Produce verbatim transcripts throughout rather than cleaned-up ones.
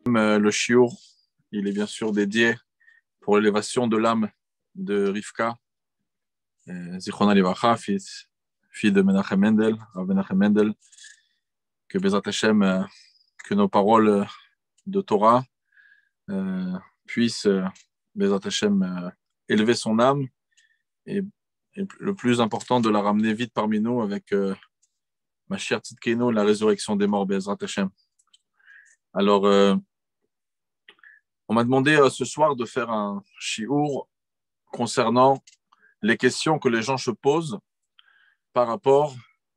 Euh, Le shiur, il est bien sûr dédié pour l'élévation de l'âme de Rivka, euh, Zichrona Livracha, fille, fille de Menachem Mendel, Rav Menachem Mendel, que Bezat Hashem, euh, que nos paroles de Torah euh, puissent, euh, Bezat Hashem, euh, élever son âme et, et le plus important, de la ramener vite parmi nous avec euh, Mashiach Tzidkenu, la résurrection des morts, Bezat Hashem. Alors, euh, on m'a demandé euh, ce soir de faire un shiur concernant les questions que les gens se posent par rapport,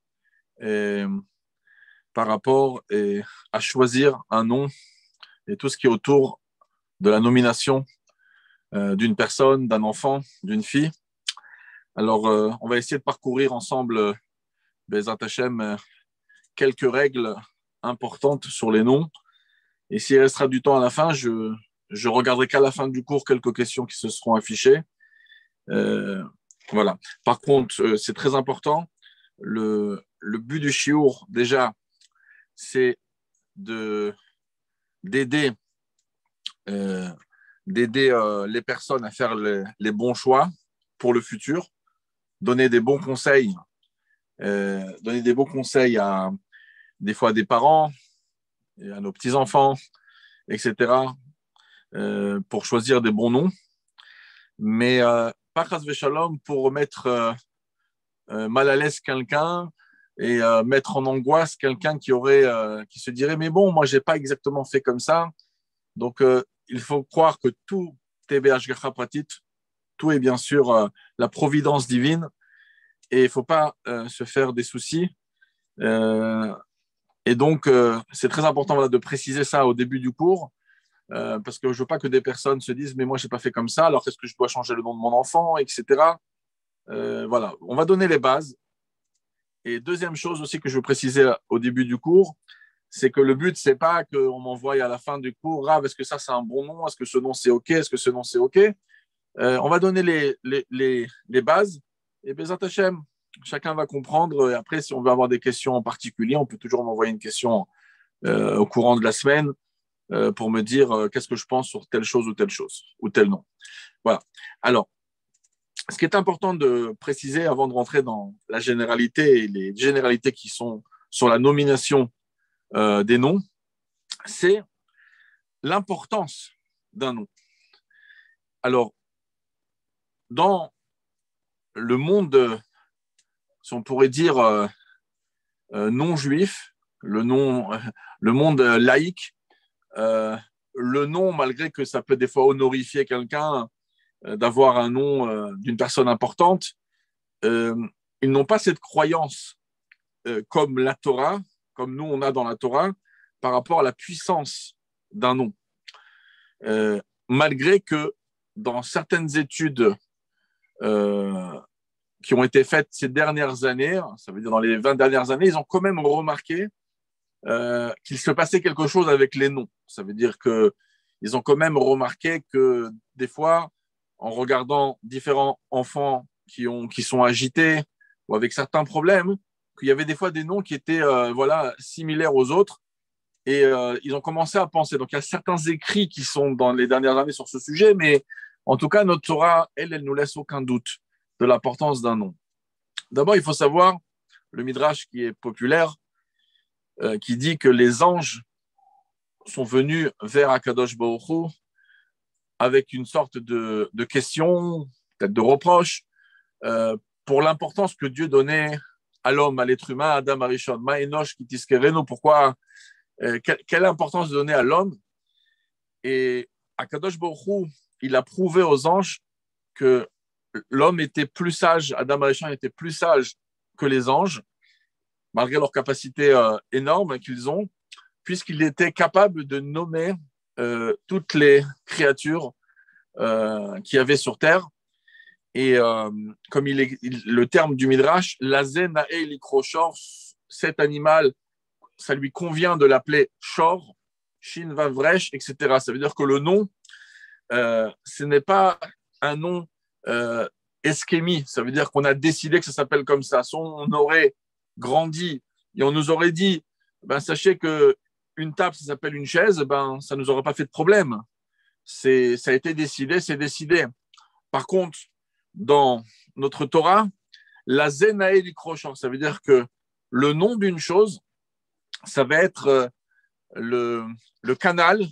et, par rapport et, à choisir un nom et tout ce qui est autour de la nomination euh, d'une personne, d'un enfant, d'une fille. Alors, euh, on va essayer de parcourir ensemble, euh, Bezat Hashem, euh, quelques règles importantes sur les noms. Et s'il restera du temps à la fin, je, je regarderai qu'à la fin du cours quelques questions qui se seront affichées. Euh, voilà. Par contre, euh, c'est très important. Le, le but du shiur, déjà, c'est de, d'aider, euh, d'aider euh, les personnes à faire les, les bons choix pour le futur, donner des bons conseils, euh, donner des bons conseils à des fois à des parents et à nos petits-enfants, et cetera, euh, pour choisir des bons noms. Mais euh, pas chas v'shalom pour mettre euh, euh, mal à l'aise quelqu'un et euh, mettre en angoisse quelqu'un qui aurait, euh, qui se dirait mais bon, moi j'ai pas exactement fait comme ça. Donc euh, il faut croire que tout est b'hashgacha pratit, tout est bien sûr euh, la providence divine, et il faut pas euh, se faire des soucis. Euh, et donc euh, c'est très important, voilà, de préciser ça au début du cours. Euh, parce que je ne veux pas que des personnes se disent mais moi je n'ai pas fait comme ça, alors est-ce que je dois changer le nom de mon enfant, et cetera. Euh, voilà, on va donner les bases. Et deuxième chose aussi que je veux préciser au début du cours, c'est que le but, c'est pas qu'on m'envoie à la fin du cours, Rav, est-ce que ça c'est un bon nom, est-ce que ce nom c'est OK, est-ce que ce nom c'est OK. Euh, on va donner les, les, les, les bases, et Bezat Hashem, chacun va comprendre. Et après, si on veut avoir des questions en particulier, on peut toujours m'envoyer une question euh, au courant de la semaine, Euh, pour me dire euh, qu'est-ce que je pense sur telle chose ou telle chose, ou tel nom. Voilà. Alors, ce qui est important de préciser avant de rentrer dans la généralité et les généralités qui sont sur la nomination euh, des noms, c'est l'importance d'un nom. Alors, dans le monde, si on pourrait dire euh, euh, non juif, le, nom, euh, le monde laïque, Euh, le nom, malgré que ça peut des fois honorifier quelqu'un, euh, d'avoir un nom euh, d'une personne importante, euh, ils n'ont pas cette croyance euh, comme la Torah, comme nous on a dans la Torah, par rapport à la puissance d'un nom. Euh, malgré que dans certaines études euh, qui ont été faites ces dernières années, ça veut dire dans les vingt dernières années, ils ont quand même remarqué Euh, qu'il se passait quelque chose avec les noms. Ça veut dire qu'ils ont quand même remarqué que des fois, en regardant différents enfants qui, ont, qui sont agités ou avec certains problèmes, qu'il y avait des fois des noms qui étaient euh, voilà, similaires aux autres, et euh, ils ont commencé à penser. Donc il y a certains écrits qui sont dans les dernières années sur ce sujet, mais en tout cas, notre Torah, elle, elle nous laisse aucun doute de l'importance d'un nom. D'abord, il faut savoir, le Midrash qui est populaire, Euh, qui dit que les anges sont venus vers Akadosh Baruch Hu avec une sorte de, de question, peut-être de reproche, euh, pour l'importance que Dieu donnait à l'homme, à l'être humain, à Adam Arishon. Ma enosh ki tiskerenu, pourquoi, euh, quelle, quelle importance de donner à l'homme. Et Akadosh Baruch Hu, il a prouvé aux anges que l'homme était plus sage, Adam Arishon était plus sage que les anges, malgré leur capacité euh, énorme qu'ils ont, puisqu'il était capable de nommer euh, toutes les créatures euh, qu'il y avait sur Terre. Et euh, comme il est, il, le terme du Midrash, Lazé Nae Likroshor, cet animal, ça lui convient de l'appeler Shor, Shin Vavresh, et cetera. Ça veut dire que le nom, euh, ce n'est pas un nom euh, eskémi, ça veut dire qu'on a décidé que ça s'appelle comme ça. Si on aurait grandi et on nous aurait dit, ben, sachez que une table, ça s'appelle une chaise, ben, ça ne nous aurait pas fait de problème. C'est, ça a été décidé, c'est décidé. Par contre, dans notre Torah, la zenae l'ikrochor, ça veut dire que le nom d'une chose, ça va être le, le canal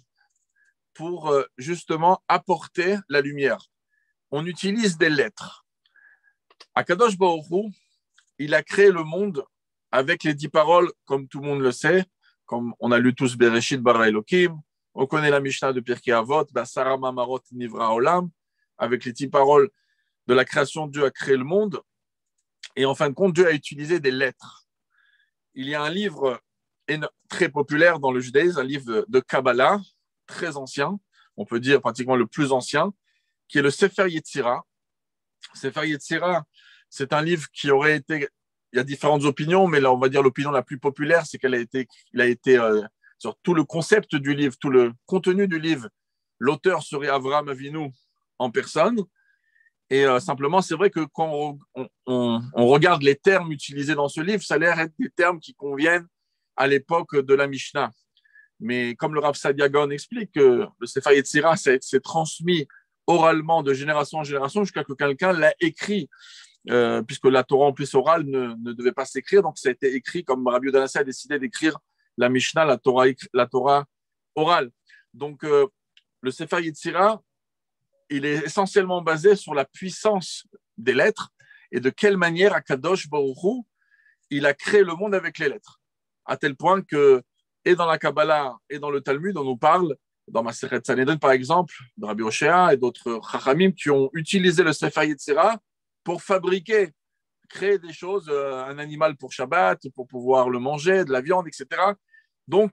pour justement apporter la lumière. On utilise des lettres. Akadosh Baruch Hu, il a créé le monde avec les dix paroles, comme tout le monde le sait, comme on a lu tous Bereshit bara Elokim, on connaît la Mishnah de Pirkei Avot, Basara Mamarot Nivra Olam, avec les dix paroles de la création, Dieu a créé le monde. Et en fin de compte, Dieu a utilisé des lettres. Il y a un livre très populaire dans le judaïsme, un livre de Kabbalah, très ancien, on peut dire pratiquement le plus ancien, qui est le Sefer Yetzira. Sefer Yetzira, c'est un livre qui aurait été, il y a différentes opinions, mais là, on va dire l'opinion la plus populaire, c'est qu'elle a été, il a été, euh, sur tout le concept du livre, tout le contenu du livre, l'auteur serait Avraham Avinu en personne. Et euh, simplement, c'est vrai que quand on, on, on regarde les termes utilisés dans ce livre, ça a l'air être des termes qui conviennent à l'époque de la Mishnah. Mais comme le Rav Sadia Gaon explique, que le Sefer Yetzira s'est transmis oralement de génération en génération jusqu'à ce que quelqu'un l'a écrit, euh, puisque la Torah en plus orale ne, ne devait pas s'écrire, donc ça a été écrit comme Rabbi Yodanassi a décidé d'écrire la Mishnah, la Torah, la Torah orale. Donc euh, le Sefer Yetzira, il est essentiellement basé sur la puissance des lettres et de quelle manière Akadosh Baruch Hu, il a créé le monde avec les lettres, à tel point que, et dans la Kabbalah et dans le Talmud, on nous parle, dans Masechet Sanhedrin par exemple, de Rabbi Hoshea et d'autres Chachamim qui ont utilisé le Sefer Yetzira pour fabriquer, créer des choses, euh, un animal pour Shabbat, pour pouvoir le manger, de la viande, et cetera. Donc,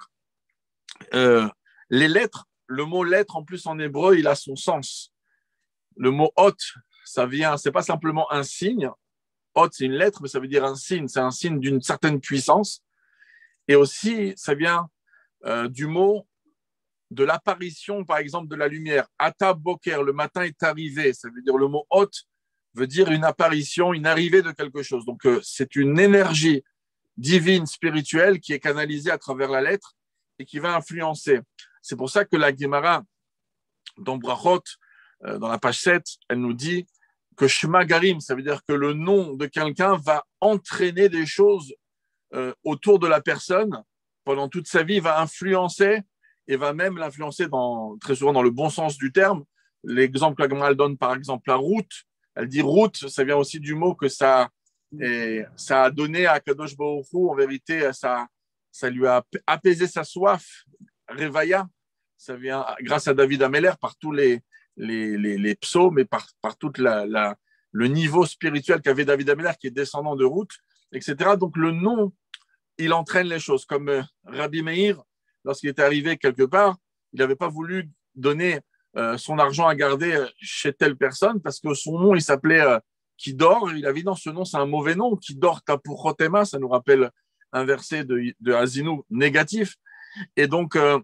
euh, les lettres, le mot lettre en plus en hébreu, il a son sens. Le mot hot, ça vient, c'est pas simplement un signe. Hot, c'est une lettre, mais ça veut dire un signe. C'est un signe d'une certaine puissance. Et aussi, ça vient euh, du mot de l'apparition, par exemple, de la lumière. Ata boker, le matin est arrivé. Ça veut dire le mot hot veut dire une apparition, une arrivée de quelque chose. Donc, euh, c'est une énergie divine, spirituelle, qui est canalisée à travers la lettre et qui va influencer. C'est pour ça que la Gemara, dans Brachot, dans la page sept, elle nous dit que Shema Garim, ça veut dire que le nom de quelqu'un va entraîner des choses euh, autour de la personne pendant toute sa vie, va influencer et va même l'influencer dans, très souvent dans le bon sens du terme. L'exemple que la Gemara donne, par exemple, la route, elle dit route, ça vient aussi du mot que ça, et, ça a donné à Kadosh Baruch Hu, en vérité, ça, ça lui a apaisé sa soif, Revaya, ça vient grâce à David Ameller par tous les Les, les, les psaumes et par, par tout la, la, le niveau spirituel qu'avait David Ameller, qui est descendant de Ruth, et cetera. Donc le nom, il entraîne les choses. Comme euh, Rabbi Meir, lorsqu'il est arrivé quelque part, il n'avait pas voulu donner euh, son argent à garder chez telle personne parce que son nom, il s'appelait euh, Kidor. Il avait dit non, ce nom, c'est un mauvais nom. Kidor Tapurotema, ça nous rappelle un verset de, de Hazinou négatif. Et donc, euh,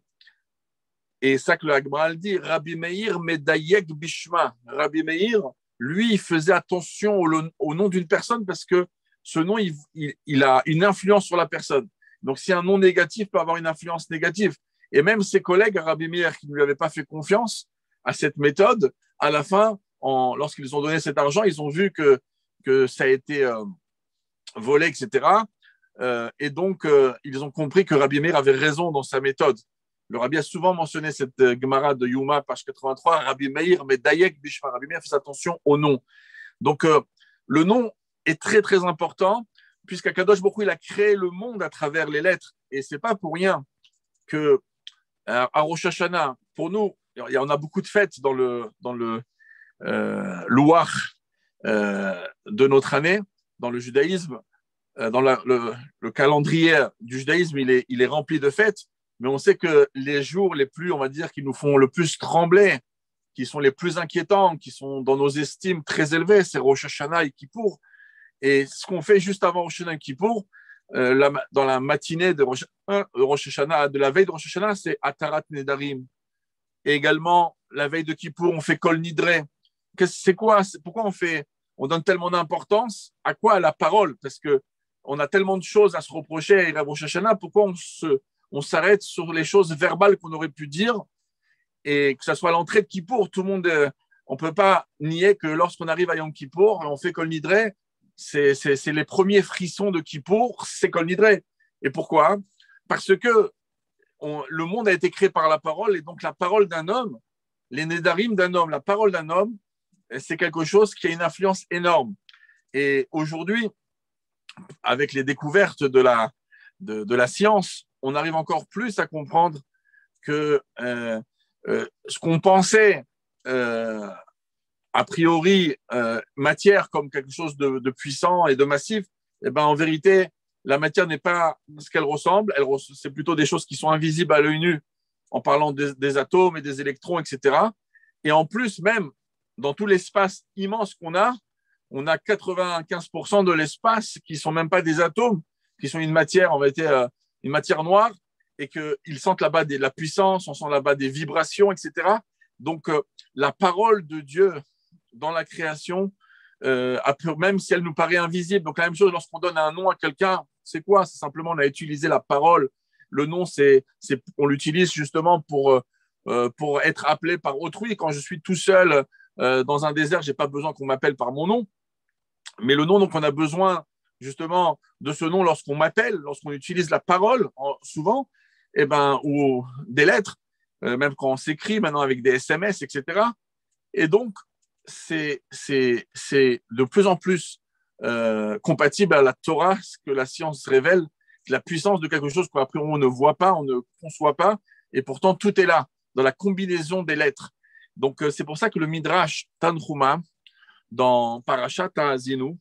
et ça que le Hagmaral dit, Rabbi Meir Medayek Bishma. Rabbi Meir, lui, il faisait attention au, au nom d'une personne parce que ce nom, il, il, il a une influence sur la personne. Donc, si un nom négatif peut avoir une influence négative, et même ses collègues, Rabbi Meir, qui ne lui avaient pas fait confiance à cette méthode, à la fin, en, lorsqu'ils ont donné cet argent, ils ont vu que, que ça a été euh, volé, et cetera. Euh, et donc, euh, ils ont compris que Rabbi Meir avait raison dans sa méthode. Le Rabbi a souvent mentionné cette euh, Gemara de Yuma, page quatre-vingt-trois, Rabbi Meir, mais Dayek Bishma. Rabbi Meir fait attention au nom. Donc, euh, le nom est très, très important, puisqu'Akadosh Baruch Hu, il a créé le monde à travers les lettres. Et ce n'est pas pour rien que euh, à Rosh Hashanah, pour nous, il y en a beaucoup de fêtes dans le, dans le euh, louach euh, de notre année, dans le judaïsme. Euh, dans la, le, le calendrier du judaïsme, il est, il est rempli de fêtes. Mais on sait que les jours les plus, on va dire, qui nous font le plus trembler, qui sont les plus inquiétants, qui sont dans nos estimes très élevées, c'est Rosh Hashanah et Kippour. Et ce qu'on fait juste avant Rosh Hashanah et Kippour, euh, la, dans la matinée de Rosh, euh, Rosh Hashanah, de la veille de Rosh Hashanah, c'est Atarat Nedarim. Et également, la veille de Kippour, on fait Kol Nidre. C'est quoi, c'est, pourquoi on fait, on donne tellement d'importance à quoi? À la parole, parce que on a tellement de choses à se reprocher à Rosh Hashanah, pourquoi on se on s'arrête sur les choses verbales qu'on aurait pu dire, et que ce soit l'entrée de Kippour, tout le monde, euh, on ne peut pas nier que lorsqu'on arrive à Yom Kippour, on fait Kol Nidre, c'est, c'est, c'est les premiers frissons de Kippour, c'est Kol Nidre. Et pourquoi? Parce que on, le monde a été créé par la parole, et donc la parole d'un homme, les Nedarim d'un homme, la parole d'un homme, c'est quelque chose qui a une influence énorme. Et aujourd'hui, avec les découvertes de la, de, de la science, on arrive encore plus à comprendre que euh, euh, ce qu'on pensait euh, a priori euh, matière comme quelque chose de, de puissant et de massif, eh ben, en vérité, la matière n'est pas ce qu'elle ressemble. Elle, c'est plutôt des choses qui sont invisibles à l'œil nu en parlant des, des atomes et des électrons, et cetera. Et en plus, même dans tout l'espace immense qu'on a, on a quatre-vingt-quinze pour cent de l'espace qui ne sont même pas des atomes, qui sont une matière, on va dire, euh, une matière noire, et qu'ils sentent là-bas de la puissance, on sent là-bas des vibrations, et cetera. Donc, euh, la parole de Dieu dans la création, euh, même si elle nous paraît invisible, donc la même chose lorsqu'on donne un nom à quelqu'un, c'est quoi? C'est simplement, on a utilisé la parole. Le nom, c'est, c'est, on l'utilise justement pour, euh, pour être appelé par autrui. Quand je suis tout seul euh, dans un désert, je n'ai pas besoin qu'on m'appelle par mon nom. Mais le nom, donc, on a besoin justement de ce nom lorsqu'on m'appelle, lorsqu'on utilise la parole, en, souvent, eh ben, ou des lettres, euh, même quand on s'écrit maintenant avec des S M S, et cetera. Et donc, c'est, c'est, c'est de plus en plus euh, compatible à la Torah, ce que la science révèle, la puissance de quelque chose qu'après on ne voit pas, on ne conçoit pas, et pourtant tout est là, dans la combinaison des lettres. Donc, euh, c'est pour ça que le Midrash Tanhuma, dans Parashat Ha'azinu,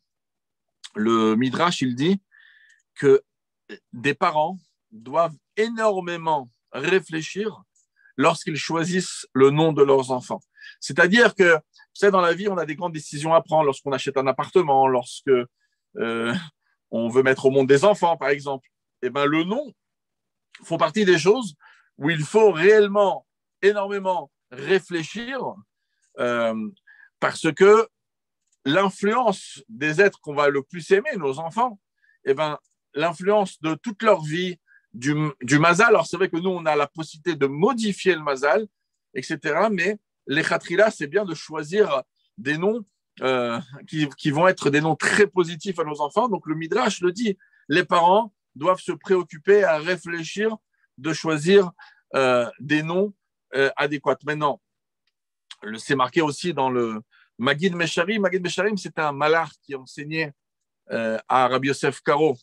le Midrash, il dit que des parents doivent énormément réfléchir lorsqu'ils choisissent le nom de leurs enfants. C'est-à-dire que, vous savez, dans la vie, on a des grandes décisions à prendre lorsqu'on achète un appartement, lorsque euh, on veut mettre au monde des enfants, par exemple. Eh bien, le nom font partie des choses où il faut réellement énormément réfléchir euh, parce que l'influence des êtres qu'on va le plus aimer, nos enfants, eh ben, l'influence de toute leur vie, du, du mazal. Alors, c'est vrai que nous, on a la possibilité de modifier le mazal, et cetera. Mais les khatrila, c'est bien de choisir des noms euh, qui, qui vont être des noms très positifs à nos enfants. Donc, le Midrash le dit, les parents doivent se préoccuper à réfléchir de choisir euh, des noms euh, adéquats. Maintenant, c'est marqué aussi dans le Magid Mesharim. Magid Mesharim, c'est un malach qui enseignait euh, à Rabbi Yosef Karo.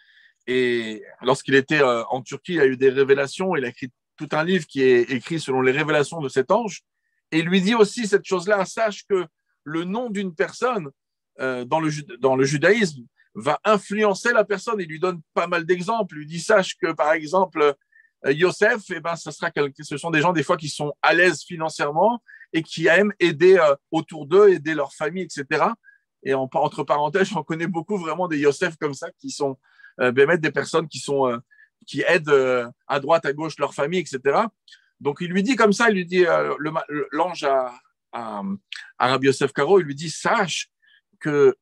Et lorsqu'il était euh, en Turquie, il a eu des révélations. Il a écrit tout un livre qui est écrit selon les révélations de cet ange. Et il lui dit aussi cette chose-là, sache que le nom d'une personne euh, dans, le, dans le judaïsme va influencer la personne. Il lui donne pas mal d'exemples. Il lui dit, sache que par exemple, euh, Yosef, eh ben, ça sera quelque, ce sont des gens des fois qui sont à l'aise financièrement et qui aiment aider euh, autour d'eux, aider leur famille, et cetera. Et en, entre parenthèses, j'en connais beaucoup vraiment des Yosef comme ça qui sont euh, ben, des personnes qui, sont, euh, qui aident euh, à droite, à gauche leur famille, et cetera. Donc, il lui dit comme ça, il lui dit, euh, le, l'ange à, à, à Rabbi Yosef Karo, il lui dit, sache que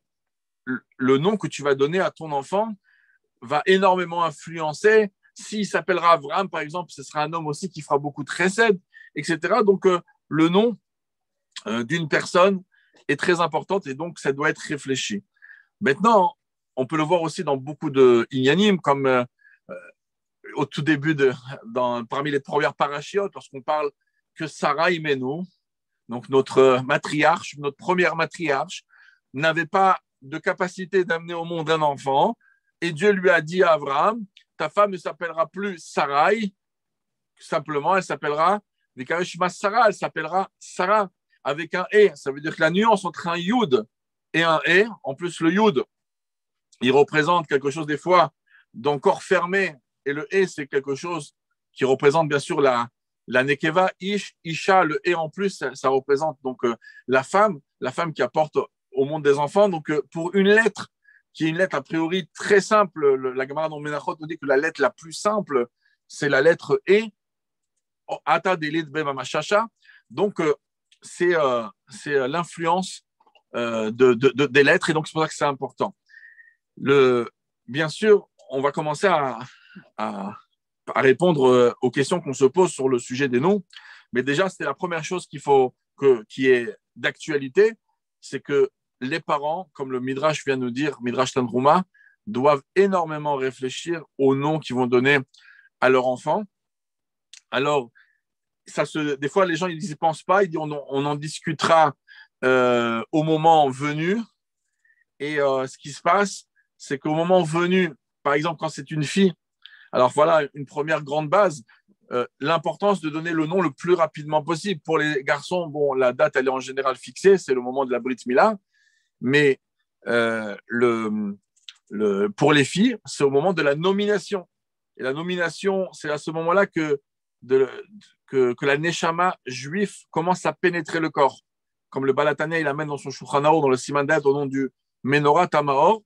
le nom que tu vas donner à ton enfant va énormément influencer. S'il s'appellera Abraham, par exemple, ce sera un homme aussi qui fera beaucoup de chesed, et cetera. Donc, euh, le nom euh, d'une personne est très important et donc, ça doit être réfléchi. Maintenant, on peut le voir aussi dans beaucoup de inyanim, comme euh, au tout début, de, dans, parmi les premières parachiotes, lorsqu'on parle que Sarah Imenu, donc notre matriarche, notre première matriarche, n'avait pas de capacité d'amener au monde un enfant, et Dieu lui a dit à Abraham, ta femme ne s'appellera plus Sarai, simplement elle s'appellera Vikarishma Sarah, elle s'appellera Sarah avec un E. Ça veut dire que la nuance entre un Yud et un E, en plus le Yud, il représente quelque chose des fois d'encore fermé, et le E, c'est quelque chose qui représente bien sûr la, la Nekeva, Ish, Isha, le E en plus, ça, ça représente donc euh, la femme, la femme qui apporte au monde des enfants. Donc euh, pour une lettre, qui est une lettre a priori très simple, le, la Gemara dans Menachot nous dit que la lettre la plus simple, c'est la lettre E, Ata Delit Bemamashasha. Donc euh, c'est, euh, c'est l'influence euh, de, de, de, des lettres, et donc c'est pour ça que c'est important. Le, bien sûr, on va commencer à, à, à répondre euh, aux questions qu'on se pose sur le sujet des noms. Mais déjà, c'est la première chose qu'il faut que, qui est d'actualité, c'est que les parents, comme le Midrash vient de nous dire, Midrash Tanhuma, doivent énormément réfléchir aux noms qu'ils vont donner à leur enfant. Alors, ça se, des fois, les gens ils n'y pensent pas, ils disent on, on en discutera euh, au moment venu. Et euh, ce qui se passe, c'est qu'au moment venu, par exemple, quand c'est une fille, alors voilà une première grande base, euh, l'importance de donner le nom le plus rapidement possible. Pour les garçons, bon, la date, elle est en général fixée, c'est le moment de la Brit Mila, mais euh, le, le, pour les filles, c'est au moment de la nomination. Et la nomination, c'est à ce moment-là que, de, que, que la Neshama juif commence à pénétrer le corps. Comme le Balatania, il amène dans son Shulchan Aruch, dans le Simandat, au nom du Menorah Tamahor,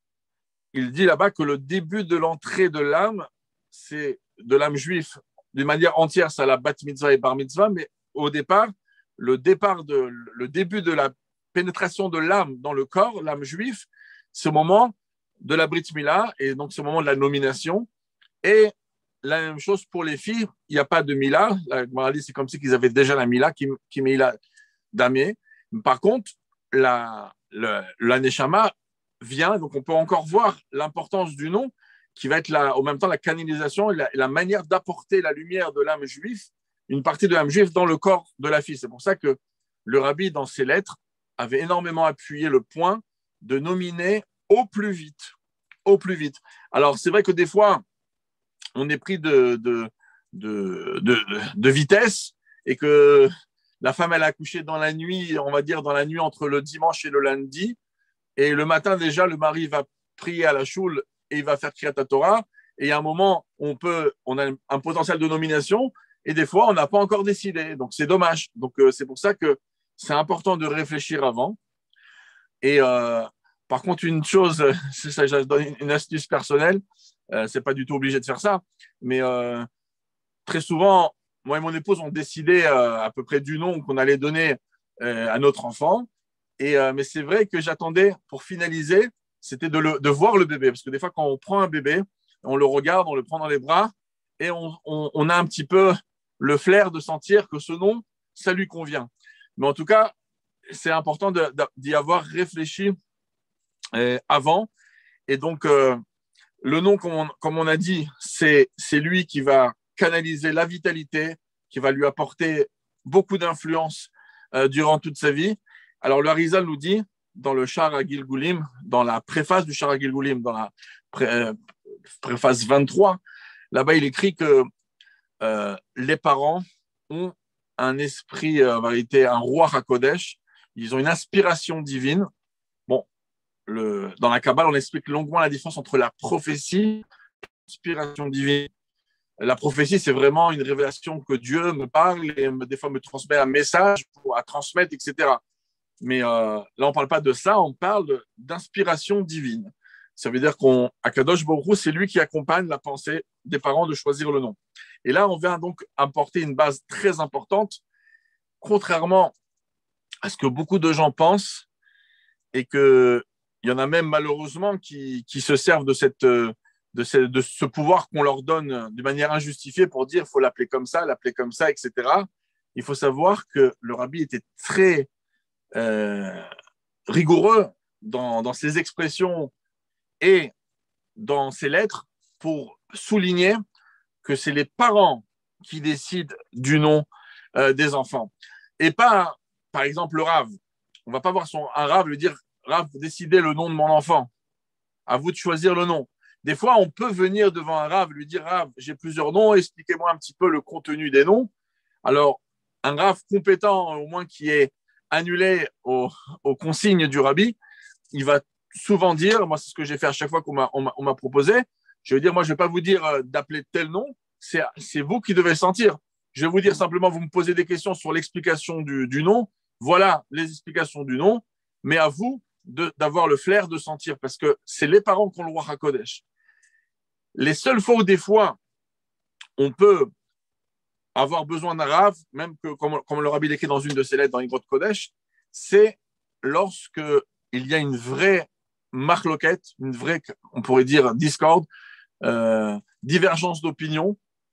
il dit là-bas que le début de l'entrée de l'âme, c'est de l'âme juive, d'une manière entière, c'est la bat mitzvah et bar mitzvah, mais au départ, le, départ de, le début de la pénétration de l'âme dans le corps, l'âme juive, c'est au moment de la brit mila, et donc c'est au moment de la nomination. Et la même chose pour les filles, il n'y a pas de mila. La Gemara dit c'est comme si qu'ils avaient déjà la mila, qui, qui mila damé. Par contre, la, la, la neshama vient, donc on peut encore voir l'importance du nom, qui va être la, en même temps la canalisation et la, la manière d'apporter la lumière de l'âme juive, une partie de l'âme juive dans le corps de la fille. C'est pour ça que le rabbi, dans ses lettres, avait énormément appuyé le point de nominer au plus vite. Au plus vite. Alors, c'est vrai que des fois, on est pris de, de, de, de, de vitesse et que la femme, elle a accouché dans la nuit, on va dire dans la nuit entre le dimanche et le lundi. Et le matin, déjà, le mari va prier à la choule et il va faire Kriyat Torah. Et il y a un moment, on, peut, on a un potentiel de nomination et des fois, on n'a pas encore décidé. Donc, c'est dommage. Donc, euh, c'est pour ça que c'est important de réfléchir avant. Et euh, par contre, une chose, c'est ça, je donne une astuce personnelle, euh, c'est pas du tout obligé de faire ça, mais euh, très souvent, moi et mon épouse ont décidé euh, à peu près du nom qu'on allait donner euh, à notre enfant. Et, euh, mais c'est vrai que j'attendais, pour finaliser, c'était de, le, de voir le bébé. Parce que des fois, quand on prend un bébé, on le regarde, on le prend dans les bras, et on, on, on a un petit peu le flair de sentir que ce nom, ça lui convient. Mais en tout cas, c'est important de, de, d'y avoir réfléchi euh, avant. Et donc, euh, le nom, comme on, comme on a dit, c'est, c'est lui qui va canaliser la vitalité, qui va lui apporter beaucoup d'influence euh, durant toute sa vie. Alors, le Harizal nous dit, dans le Shar HaGilgulim, dans la préface du Shar HaGilgulim, dans la pré, euh, préface vingt-trois, là-bas, il écrit que euh, les parents ont un esprit, euh, en vérité, un roi HaKodesh, ils ont une inspiration divine. Bon, le, dans la Kabbale, on explique longuement la différence entre la prophétie et l'inspiration divine. La prophétie, c'est vraiment une révélation que Dieu me parle et des fois me transmet un message pour, à transmettre, et cetera. Mais euh, là, on ne parle pas de ça, on parle d'inspiration divine. Ça veut dire qu'à Kadosh Baruch Hu, c'est lui qui accompagne la pensée des parents de choisir le nom. Et là, on vient donc apporter une base très importante, contrairement à ce que beaucoup de gens pensent, et qu'il y en a même malheureusement qui, qui se servent de, cette, de, ce, de ce pouvoir qu'on leur donne de manière injustifiée pour dire qu'il faut l'appeler comme ça, l'appeler comme ça, et cetera. Il faut savoir que le rabbi était très euh, rigoureux dans, dans ses expressions et dans ses lettres pour souligner que c'est les parents qui décident du nom euh, des enfants. Et pas, par exemple, le Rav. On ne va pas voir son, un Rav lui dire « Rav, décidez le nom de mon enfant. À vous de choisir le nom. » Des fois, on peut venir devant un Rav lui dire « Rav, j'ai plusieurs noms, expliquez-moi un petit peu le contenu des noms. » Alors, un Rav compétent, au moins qui est annulé aux, aux consignes du Rabbi, il va souvent dire, moi c'est ce que j'ai fait à chaque fois qu'on m'a, on m'a, on m'a proposé, je vais dire, moi je ne vais pas vous dire euh, d'appeler tel nom, c'est, c'est vous qui devez sentir. Je vais vous dire simplement, vous me posez des questions sur l'explication du, du nom, voilà les explications du nom, mais à vous de, d'avoir le flair de sentir, parce que c'est les parents qui ont le roi HaKodesh. Les seules fois où des fois, on peut avoir besoin d'un Rav, même que, comme, comme le Rabbi l'écrit dans une de ses lettres dans les grottes Kodesh, c'est lorsque il y a une vraie marloquette, une vraie, on pourrait dire, discorde, euh, divergence d'opinion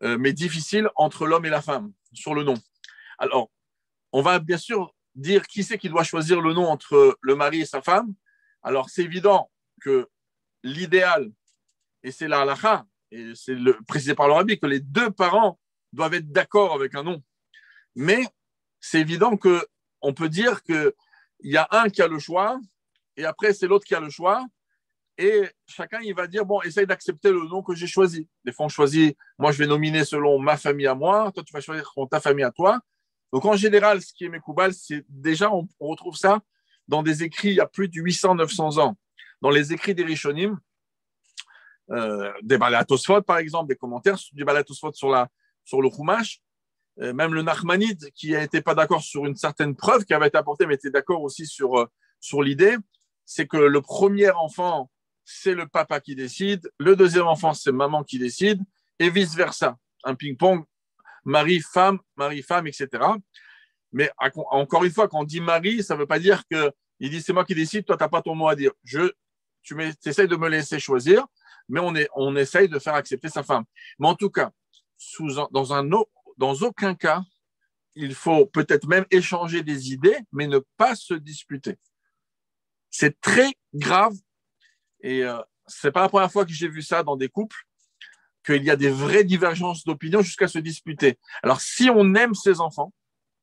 euh, mais difficile entre l'homme et la femme sur le nom. Alors, on va bien sûr dire qui c'est qui doit choisir le nom entre le mari et sa femme. Alors, c'est évident que l'idéal, et c'est la halakha, et c'est le, précisé par le rabbi, que les deux parents doivent être d'accord avec un nom. Mais c'est évident qu'on peut dire qu'il y a un qui a le choix, et après, c'est l'autre qui a le choix. Et chacun, il va dire, bon, essaye d'accepter le nom que j'ai choisi. Des fois, on choisit, moi, je vais nominer selon ma famille à moi, toi, tu vas choisir selon ta famille à toi. Donc, en général, ce qui est Mekoubal, c'est déjà, on, on retrouve ça dans des écrits il y a plus de huit cents, neuf cents ans. Dans les écrits des Rishonim, euh, des Balei HaTosfot, par exemple, des commentaires du Balei HaTosfot sur, la, sur le Chumash, euh, même le Nachmanide, qui n'était pas d'accord sur une certaine preuve qui avait été apportée, mais était d'accord aussi sur, euh, sur l'idée, c'est que le premier enfant, c'est le papa qui décide, le deuxième enfant, c'est maman qui décide, et vice-versa. Un ping-pong, mari-femme, mari-femme, et cetera. Mais encore une fois, quand on dit mari, ça ne veut pas dire qu'il dit c'est moi qui décide, toi, tu n'as pas ton mot à dire. Je, tu essaies de me laisser choisir, mais on, est, on essaye de faire accepter sa femme. Mais en tout cas, sous, dans, un, dans aucun cas, il faut peut-être même échanger des idées, mais ne pas se disputer. C'est très grave. Et euh, ce n'est pas la première fois que j'ai vu ça dans des couples, qu'il y a des vraies divergences d'opinion jusqu'à se disputer. Alors, si on aime ses enfants,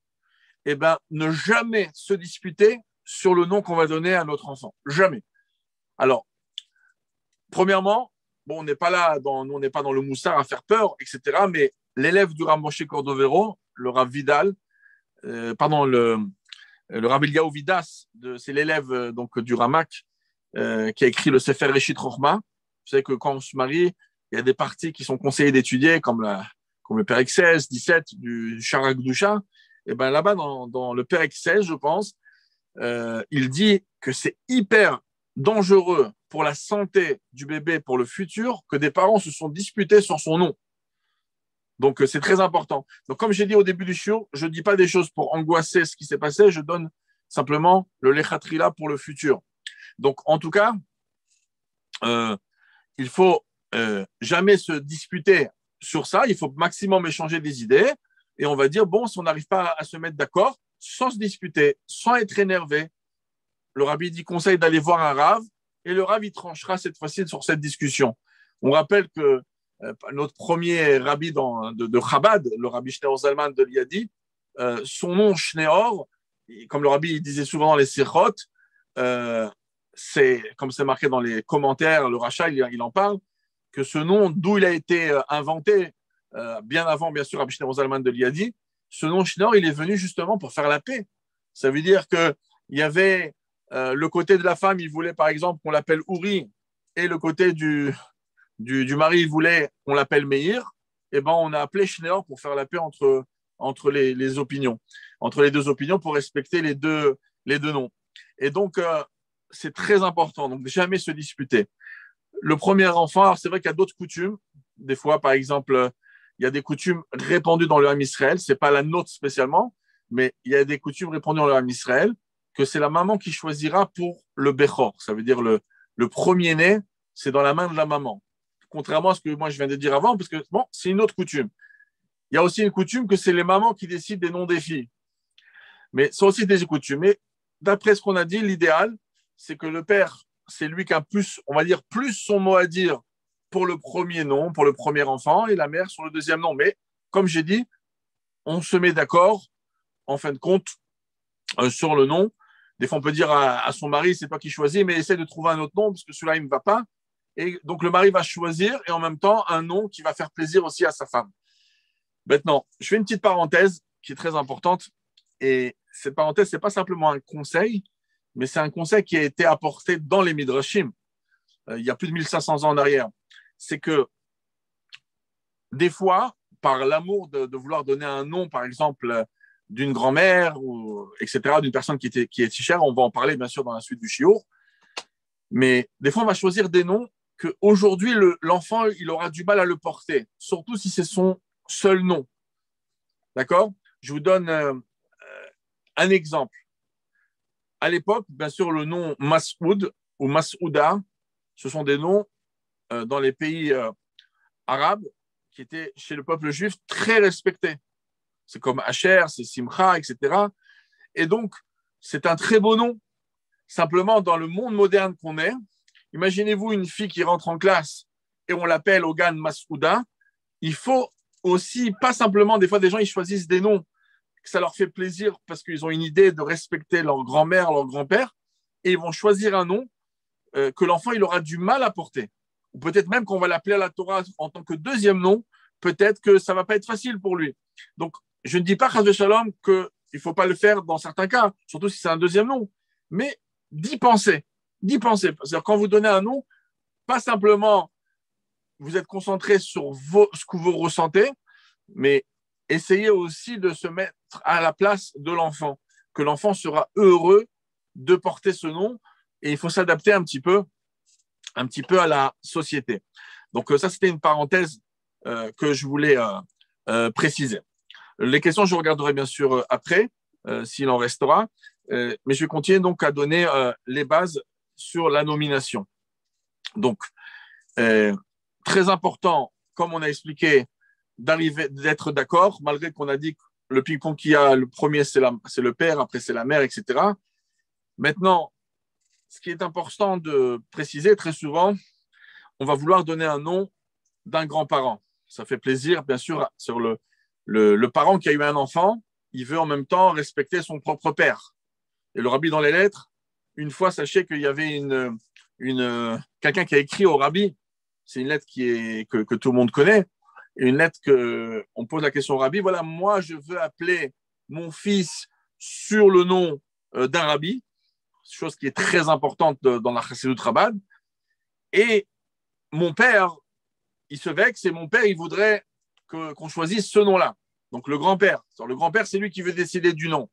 eh ben, ne jamais se disputer sur le nom qu'on va donner à notre enfant. Jamais. Alors, premièrement, bon, on n'est pas là, dans, on n'est pas dans le moussard à faire peur, et cetera. Mais l'élève du Rav Moshe Cordovero, le Rav Vidal, euh, pardon, le, le Rav Eliyahu Vidas, de, c'est l'élève euh, donc, du Ramak, Euh, qui a écrit le Sefer Reshit Rochma. Vous savez que quand on se marie, il y a des parties qui sont conseillées d'étudier, comme, la, comme le Perek seize, dix-sept du Shara Kedusha. Et bien là-bas, dans, dans le Perek seize, je pense, euh, il dit que c'est hyper dangereux pour la santé du bébé, pour le futur, que des parents se sont disputés sur son nom. Donc, euh, c'est très important. Donc, comme j'ai dit au début du show, je ne dis pas des choses pour angoisser ce qui s'est passé, je donne simplement le Lechatrila pour le futur. Donc, en tout cas, euh, il faut euh, jamais se disputer sur ça. Il faut maximum échanger des idées. Et on va dire, bon, si on n'arrive pas à se mettre d'accord, sans se disputer, sans être énervé, le rabbi dit conseil d'aller voir un rav et le rav, il tranchera cette fois-ci sur cette discussion. On rappelle que euh, notre premier rabbi dans, de, de Chabad, le rabbi Shneor Zalman de Liadi, euh, son nom Shneor, comme le rabbi il disait souvent dans les Sichot, euh, c'est, comme c'est marqué dans les commentaires, le Racha, il, il en parle, que ce nom, d'où il a été inventé, euh, bien avant, bien sûr, Rabbi Shneor Zalman de Liadi, ce nom Shneor, il est venu justement pour faire la paix. Ça veut dire qu'il y avait euh, le côté de la femme, il voulait par exemple qu'on l'appelle Uri, et le côté du, du, du mari, il voulait qu'on l'appelle Meir. Et ben, on a appelé Shneor pour faire la paix entre, entre les, les opinions, entre les deux opinions, pour respecter les deux, les deux noms. Et donc, euh, c'est très important, donc jamais se disputer. Le premier enfant, alors c'est vrai qu'il y a d'autres coutumes. Des fois, par exemple, il y a des coutumes répandues dans le Ham Israël. Ce n'est pas la nôtre spécialement, mais il y a des coutumes répandues dans le Ham Israël que c'est la maman qui choisira pour le Bechor. Ça veut dire le, le premier-né, c'est dans la main de la maman. Contrairement à ce que moi je viens de dire avant, parce que bon, c'est une autre coutume. Il y a aussi une coutume que c'est les mamans qui décident des noms des filles. Mais c'est aussi des coutumes. Mais d'après ce qu'on a dit, l'idéal, c'est que le père, c'est lui qui a plus, on va dire, plus son mot à dire pour le premier nom, pour le premier enfant, et la mère sur le deuxième nom. Mais comme j'ai dit, on se met d'accord, en fin de compte, euh, sur le nom. Des fois, on peut dire à, à son mari, c'est toi qui choisis, mais essaie de trouver un autre nom parce que celui-là, il ne me va pas. Et donc, le mari va choisir et en même temps, un nom qui va faire plaisir aussi à sa femme. Maintenant, je fais une petite parenthèse qui est très importante. Et cette parenthèse, ce n'est pas simplement un conseil, mais c'est un conseil qui a été apporté dans les Midrashim, euh, il y a plus de mille cinq cents ans en arrière. C'est que des fois, par l'amour de, de vouloir donner un nom, par exemple, d'une grand-mère, ou, et cetera, d'une personne qui, était, qui est si chère, on va en parler bien sûr dans la suite du shiur, mais des fois, on va choisir des noms qu'aujourd'hui, le, l'enfant, il aura du mal à le porter, surtout si c'est son seul nom. D'accord ? Je vous donne euh, un exemple. À l'époque, bien sûr, le nom Masoud ou Masouda, ce sont des noms euh, dans les pays euh, arabes qui était chez le peuple juif très respecté. C'est comme Asher, c'est Simcha, et cetera. Et donc, c'est un très beau nom. Simplement, dans le monde moderne qu'on est, imaginez-vous une fille qui rentre en classe et on l'appelle Ogan Masouda. Il faut aussi, pas simplement, des fois, des gens, ils choisissent des noms que ça leur fait plaisir parce qu'ils ont une idée de respecter leur grand-mère, leur grand-père, et ils vont choisir un nom euh, que l'enfant, il aura du mal à porter. Ou peut-être même qu'on va l'appeler à la Torah en tant que deuxième nom, peut-être que ça ne va pas être facile pour lui. Donc, je ne dis pas, Chas v'Shalom, qu'il ne faut pas le faire dans certains cas, surtout si c'est un deuxième nom, mais d'y penser, d'y penser. C'est-à-dire, quand vous donnez un nom, pas simplement vous êtes concentré sur vos, ce que vous ressentez, mais essayez aussi de se mettre à la place de l'enfant, que l'enfant sera heureux de porter ce nom, et il faut s'adapter un petit peu, un petit peu à la société. Donc ça, c'était une parenthèse euh, que je voulais euh, euh, préciser. Les questions, je regarderai bien sûr après, euh, s'il en restera, euh, mais je vais continuer donc à donner euh, les bases sur la nomination. Donc, euh, très important, comme on a expliqué, d'arriver, d'être d'accord, malgré qu'on a dit que le ping-pong qu'il y a, le premier, c'est, la, c'est le père, après c'est la mère, et cetera. Maintenant, ce qui est important de préciser, très souvent, on va vouloir donner un nom d'un grand-parent. Ça fait plaisir, bien sûr, sur le, le, le parent qui a eu un enfant, il veut en même temps respecter son propre père. Et le rabbi dans les lettres, une fois, sachez qu'il y avait une, une, quelqu'un qui a écrit au rabbi, c'est une lettre qui est, que, que tout le monde connaît, une lettre que on pose la question au rabbi, voilà, moi je veux appeler mon fils sur le nom euh, d'un rabbi, chose qui est très importante de, dans la Chassidut Chabad, et mon père, il se vexe, et mon père, il voudrait que, qu'on choisisse ce nom-là. Donc le grand-père, le grand-père, c'est lui qui veut décider du nom.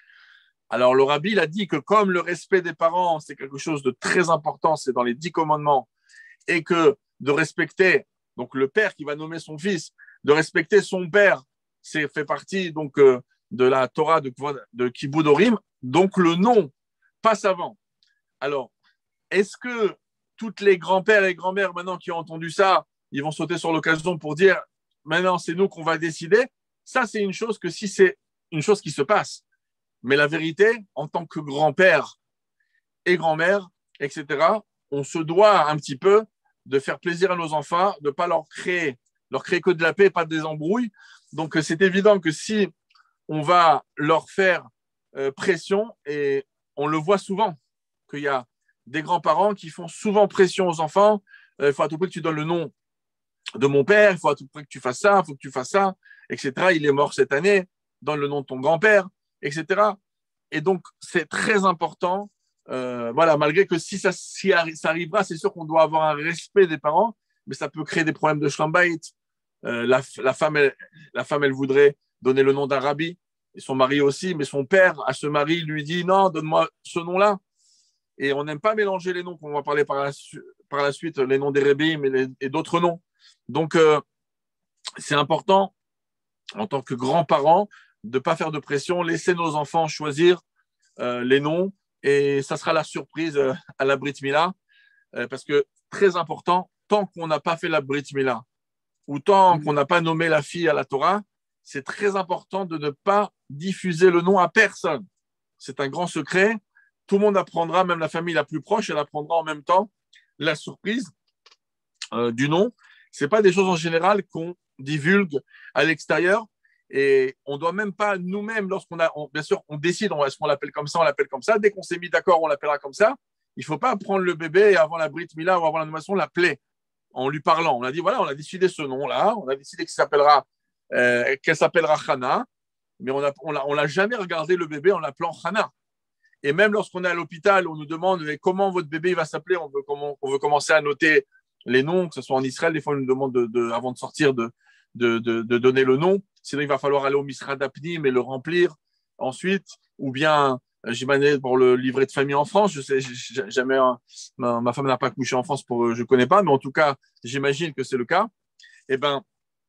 Alors le rabbi, il a dit que comme le respect des parents, c'est quelque chose de très important, c'est dans les dix commandements, et que de respecter, donc le père qui va nommer son fils, de respecter son père, c'est fait partie donc euh, de la Torah de, de Kibud Orim, donc le nom passe avant. Alors, est-ce que toutes les grands-pères et grands-mères maintenant qui ont entendu ça, ils vont sauter sur l'occasion pour dire maintenant c'est nous qu'on va décider? Ça, c'est une chose que si c'est une chose qui se passe. Mais la vérité, en tant que grand-père et grand-mère, et cetera, on se doit un petit peu de faire plaisir à nos enfants, de ne pas leur créer, leur créer que de la paix, pas des embrouilles. Donc, c'est évident que si on va leur faire euh, pression, et on le voit souvent, qu'il y a des grands-parents qui font souvent pression aux enfants, il euh, faut à tout prix que tu donnes le nom de mon père, il faut à tout prix que tu fasses ça, il faut que tu fasses ça, et cetera. Il est mort cette année, donne le nom de ton grand-père, et cetera. Et donc, c'est très important. Euh, voilà, malgré que si ça, si ça arrivera, c'est sûr qu'on doit avoir un respect des parents, mais ça peut créer des problèmes de shlambait. Euh, la, la, femme, elle, la femme, elle voudrait donner le nom d'un rabbi, et son mari aussi, mais son père, à ce mari, lui dit non, donne-moi ce nom-là. Et on n'aime pas mélanger les noms, qu'on va parler par la, par la suite, les noms des rabbis et d'autres noms. Donc, euh, c'est important, en tant que grands-parents, de ne pas faire de pression, laisser nos enfants choisir euh, les noms, et ça sera la surprise euh, à la Brit Mila, euh, parce que très important, tant qu'on n'a pas fait la Brit Mila, ou tant qu'on n'a pas nommé la fille à la Torah, c'est très important de ne pas diffuser le nom à personne. C'est un grand secret. Tout le monde apprendra, même la famille la plus proche, elle apprendra en même temps la surprise euh, du nom. Ce n'est pas des choses en général qu'on divulgue à l'extérieur. Et on ne doit même pas, nous-mêmes, lorsqu'on a, on, bien sûr, on décide, on, est-ce qu'on l'appelle comme ça, on l'appelle comme ça. Dès qu'on s'est mis d'accord, on l'appellera comme ça. Il ne faut pas prendre le bébé et avant la Brit Mila ou avant la nomination, l'appeler en lui parlant. On a dit, voilà, on a décidé ce nom-là, on a décidé qu'il s'appellera, euh, qu'elle s'appellera Hana, mais on ne on l'a jamais regardé le bébé en l'appelant Hana. Et même lorsqu'on est à l'hôpital, on nous demande mais comment votre bébé va s'appeler, on veut, comment, on veut commencer à noter les noms, que ce soit en Israël, des fois on nous demande, de, de, avant de sortir, de, de, de, de donner le nom. Sinon, il va falloir aller au Misrad Apnim et le remplir ensuite, ou bien, j'imagine, pour le livret de famille en France, je sais, jamais, ma, ma femme n'a pas couché en France, pour, je ne connais pas, mais en tout cas, j'imagine que c'est le cas. Eh bien,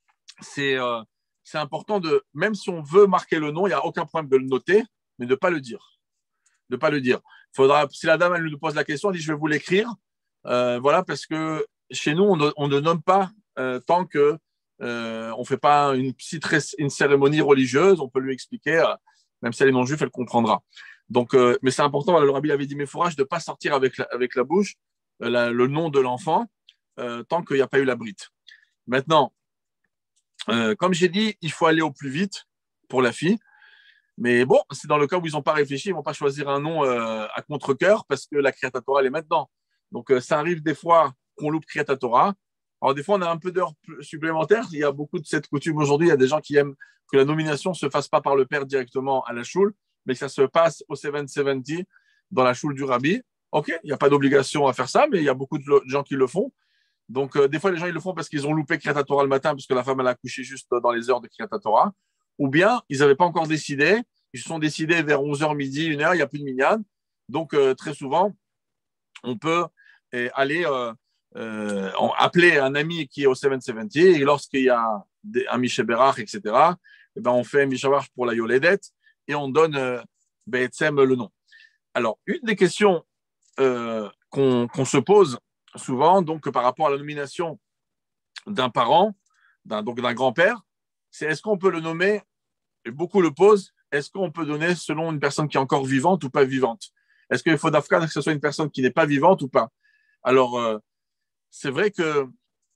c'est, euh, c'est important de, même si on veut marquer le nom, il n'y a aucun problème de le noter, mais de ne pas le dire. De ne pas le dire. Faudra, si la dame, elle nous pose la question, elle dit, je vais vous l'écrire. Euh, voilà, parce que chez nous, on ne, on ne nomme pas euh, tant que Euh, on ne fait pas une petite une cérémonie religieuse, on peut lui expliquer, euh, même si elle est non juive, elle comprendra. Donc, euh, mais c'est important, le rabbi avait dit, mais fourrage, de ne pas sortir avec la, avec la bouche euh, la, le nom de l'enfant euh, tant qu'il n'y a pas eu la brite. Maintenant, euh, comme j'ai dit, il faut aller au plus vite pour la fille. Mais bon, c'est dans le cas où ils n'ont pas réfléchi, ils ne vont pas choisir un nom euh, à contre-cœur parce que la Kriyat Torah, elle est maintenant. Donc, euh, ça arrive des fois qu'on loupe Kriyat Torah. Alors, des fois, on a un peu d'heures supplémentaires. Il y a beaucoup de cette coutume aujourd'hui. Il y a des gens qui aiment que la nomination ne se fasse pas par le père directement à la choule, mais que ça se passe au sept cent soixante-dix dans la choule du rabbi. OK, il n'y a pas d'obligation à faire ça, mais il y a beaucoup de gens qui le font. Donc, euh, des fois, les gens, ils le font parce qu'ils ont loupé Kriyat Torah le matin, parce que la femme, elle a accouché juste dans les heures de Kriyat Torah. Ou bien, ils n'avaient pas encore décidé. Ils se sont décidés vers onze heures midi, une heure, il n'y a plus de minyan. Donc, euh, très souvent, on peut eh, aller euh, euh, appeler un ami qui est au sept cent soixante-dix et lorsqu'il y a des, un Mishéberach, et cetera, eh ben, on fait un Mishéberach pour la Yoledet et on donne euh, Be'etzem le nom. Alors, une des questions euh, qu'on, qu'on se pose souvent, donc par rapport à la nomination d'un parent, d'un, donc d'un grand-père, c'est est-ce qu'on peut le nommer, et beaucoup le posent, est-ce qu'on peut donner selon une personne qui est encore vivante ou pas vivante? Est-ce qu'il faut d'Afghan que ce soit une personne qui n'est pas vivante ou pas? Alors, euh, c'est vrai que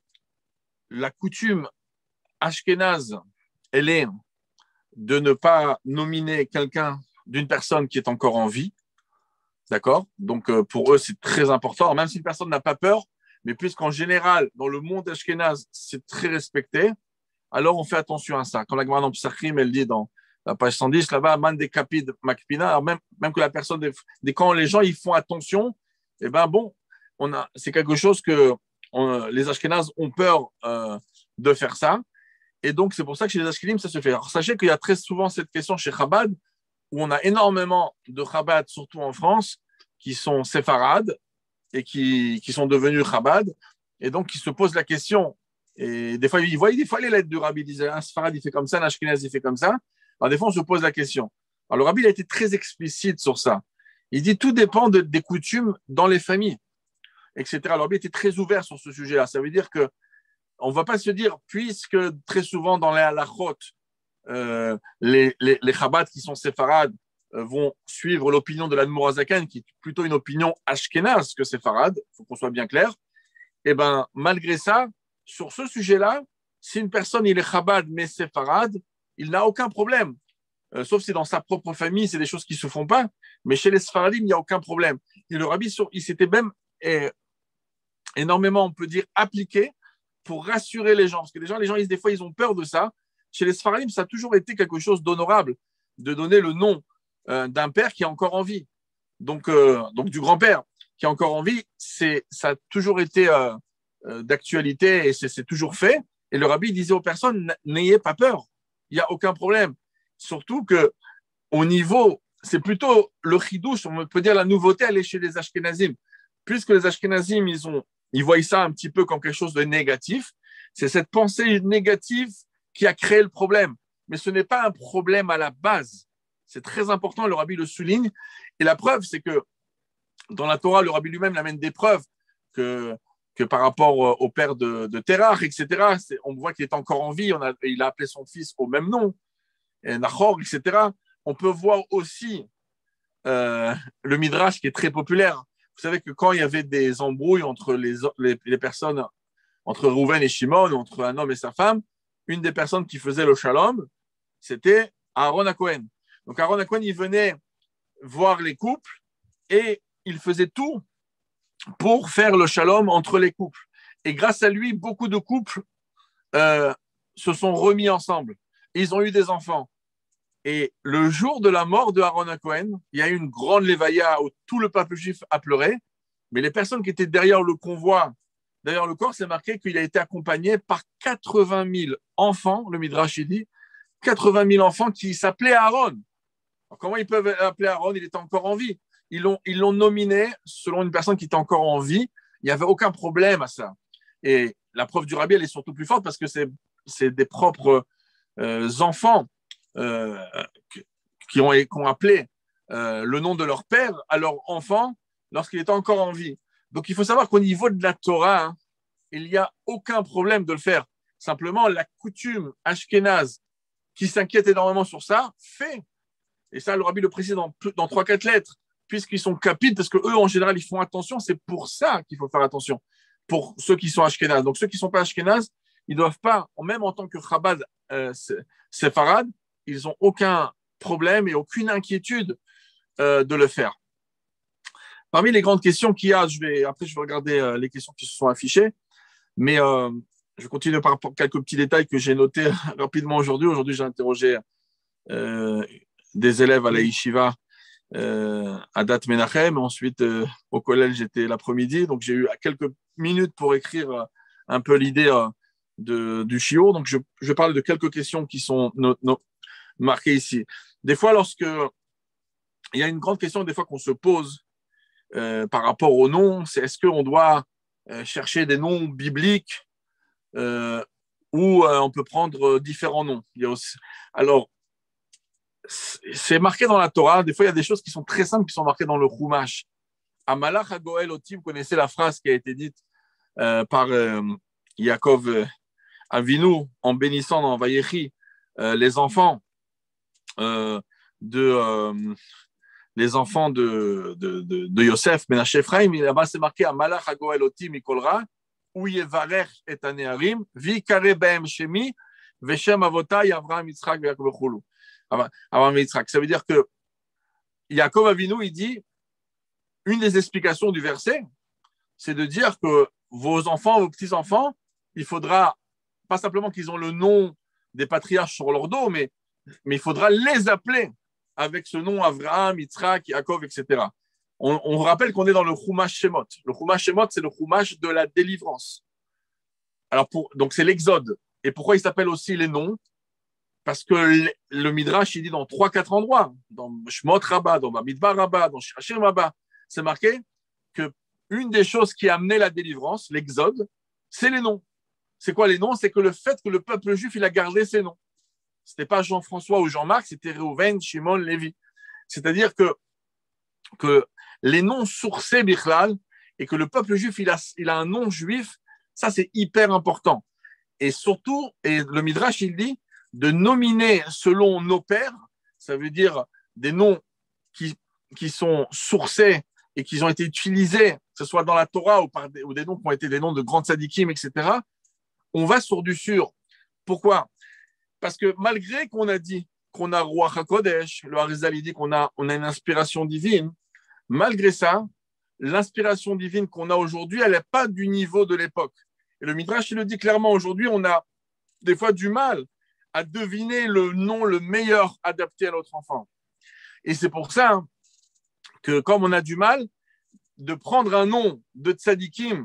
la coutume ashkénaze, elle est de ne pas nominer quelqu'un d'une personne qui est encore en vie. D'accord? Donc, euh, pour eux, c'est très important. Alors, même si une personne n'a pas peur, mais puisqu'en général, dans le monde ashkénaze, c'est très respecté, alors on fait attention à ça. Quand la Gemara dans Psachim, elle dit dans la page cent dix, là-bas, man de kapid makpina, alors même, même que la personne, des, des, quand les gens ils font attention, eh ben bon, on a, c'est quelque chose que on, les Ashkénazes ont peur euh, de faire ça. Et donc, c'est pour ça que chez les Ashkénim, ça se fait. Alors, sachez qu'il y a très souvent cette question chez Chabad, où on a énormément de Chabad, surtout en France, qui sont séfarades et qui, qui sont devenus Chabad, et donc qui se posent la question. Et des fois, ils voient des fois les lettres du rabbi, ils disent un Sfarad, il fait comme ça, un Ashkenaz, il fait comme ça. Alors, des fois, on se pose la question. Alors, le rabbi, il a été très explicite sur ça. Il dit tout dépend de, des coutumes dans les familles, et cetera. Alors, le rabbi était très ouvert sur ce sujet-là. Ça veut dire que on ne va pas se dire, puisque très souvent dans les halachot, euh, les, les, les Chabad qui sont séfarades euh, vont suivre l'opinion de l'Admor HaZaken, qui est plutôt une opinion ashkénaze que séfarade, il faut qu'on soit bien clair. Et bien, malgré ça, sur ce sujet-là, si une personne il est Chabad mais séfarade, il n'a aucun problème. Euh, sauf si dans sa propre famille, c'est des choses qui ne se font pas. Mais chez les Sfaradim, il n'y a aucun problème. Et le rabbi, il s'était même eh, énormément, on peut dire, appliqué pour rassurer les gens. Parce que les gens, les gens ils, des fois, ils ont peur de ça. Chez les Sfaradim, ça a toujours été quelque chose d'honorable de donner le nom euh, d'un père qui est encore en vie. Donc, euh, donc du grand-père qui est encore en vie, c'est, ça a toujours été euh, euh, d'actualité et c'est, c'est toujours fait. Et le rabbi disait aux personnes, n'ayez pas peur, il n'y a aucun problème. Surtout qu'au niveau, c'est plutôt le chidouche, on peut dire la nouveauté, elle est chez les Ashkenazim. Puisque les Ashkenazim, ils, ont, ils voient ça un petit peu comme quelque chose de négatif, c'est cette pensée négative qui a créé le problème. Mais ce n'est pas un problème à la base. C'est très important, le rabbi le souligne. Et la preuve, c'est que dans la Torah, le rabbi lui-même amène des preuves que, que par rapport au père de, de Terach, et cetera, c'est, on voit qu'il est encore en vie, on a, il a appelé son fils au même nom, et Nahor, et cetera. On peut voir aussi euh, le Midrash qui est très populaire. Vous savez que quand il y avait des embrouilles entre les, les, les personnes, entre Rouven et Shimon, entre un homme et sa femme, une des personnes qui faisait le shalom, c'était Aaron HaKohen. Donc Aaron HaKohen, il venait voir les couples et il faisait tout pour faire le shalom entre les couples. Et grâce à lui, beaucoup de couples euh, se sont remis ensemble. Et ils ont eu des enfants. Et le jour de la mort de Aaron HaKohen, il y a eu une grande lévaïa où tout le peuple juif a pleuré. Mais les personnes qui étaient derrière le convoi, derrière le corps, c'est marqué qu'il a été accompagné par quatre-vingt mille enfants, le Midrash dit, quatre-vingt mille enfants qui s'appelaient Aaron. Alors, comment ils peuvent appeler Aaron? Il était encore en vie. Ils l'ont, ils l'ont nominé selon une personne qui était encore en vie. Il n'y avait aucun problème à ça. Et la preuve du rabbi, elle est surtout plus forte parce que c'est, c'est des propres euh, enfants euh, qui, ont, qui ont appelé euh, le nom de leur père à leur enfant lorsqu'il était encore en vie. Donc, il faut savoir qu'au niveau de la Torah, hein, il n'y a aucun problème de le faire. Simplement, la coutume ashkénaze qui s'inquiète énormément sur ça, fait. Et ça, le rabbi le précise dans, dans trois quatre lettres, puisqu'ils sont capites, parce qu'eux, en général, ils font attention. C'est pour ça qu'il faut faire attention, pour ceux qui sont ashkénazes. Donc, ceux qui ne sont pas ashkénazes, ils ne doivent pas, même en tant que Chabad euh, séfarade, ils n'ont aucun problème et aucune inquiétude euh, de le faire. Parmi les grandes questions qu'il y a, je vais, après, je vais regarder euh, les questions qui se sont affichées, mais euh, je continue par quelques petits détails que j'ai notés rapidement aujourd'hui. Aujourd'hui, j'ai interrogé euh, des élèves à la Yeshiva euh, à Dat Menachem. Ensuite, euh, au collège, j'étais l'après-midi. Donc, j'ai eu quelques minutes pour écrire euh, un peu l'idée euh, de, du shiur. Donc, je, je parle de quelques questions qui sont no, no, marquées ici. Des fois, lorsque il y a une grande question, des fois qu'on se pose euh, par rapport aux noms, c'est est-ce qu'on doit euh, chercher des noms bibliques euh, ou euh, on peut prendre différents noms. Il y a aussi... Alors, c'est marqué dans la Torah. Des fois, il y a des choses qui sont très simples qui sont marquées dans le Chumash. Amalach Hagoel Oti, vous connaissez la phrase qui a été dite euh, par euh, Yaakov euh, Avinu en bénissant dans Vayechi euh, les enfants euh, de euh, les enfants de, de, de, de Yosef, Menashe Ephraim. Là-bas, c'est marqué Amalach Hagoel Oti Mikolra, ou Yevarech et Anearim, Vi Kare Behem Shemi, Veshem Avotai, Avraham, Yitzhak, Yaakov Chulu. Avraham et Yitzhak. Ça veut dire que Yaakov Avinu, il dit, une des explications du verset, c'est de dire que vos enfants, vos petits-enfants, il faudra, pas simplement qu'ils ont le nom des patriarches sur leur dos, mais, mais il faudra les appeler avec ce nom Avraham, Yitzhak, Yaakov, et cetera. On, on rappelle qu'on est dans le Chumash Shemot. Le Chumash Shemot, c'est le Chumash de la délivrance. Alors pour, donc c'est l'Exode. Et pourquoi il s'appelle aussi les noms? Parce que le, le Midrash, il dit dans trois quatre endroits, dans Shemot Rabbah, dans Bamidbar Rabbah, dans Shirashim Rabbah, c'est marqué que une des choses qui a amené la délivrance, l'Exode, c'est les noms. C'est quoi les noms? C'est que le fait que le peuple juif, il a gardé ses noms. Ce n'était pas Jean-François ou Jean-Marc, c'était Reuven, Shimon, Lévi. C'est-à-dire que, que les noms sourcés Bichlal et que le peuple juif, il a, il a un nom juif, ça c'est hyper important. Et surtout, et le Midrash, il dit, de nominer selon nos pères, ça veut dire des noms qui, qui sont sourcés et qui ont été utilisés, que ce soit dans la Torah ou, par des, ou des noms qui ont été des noms de grands tzadikim, et cetera, on va sur du sûr. Pourquoi? Parce que malgré qu'on a dit qu'on a Ruach HaKodesh, le Harizal il dit qu'on a, on a une inspiration divine, malgré ça, l'inspiration divine qu'on a aujourd'hui, elle n'est pas du niveau de l'époque. Et le Midrash, il le dit clairement, aujourd'hui, on a des fois du mal à deviner le nom le meilleur adapté à notre enfant. Et c'est pour ça que comme on a du mal de prendre un nom de tzadikim,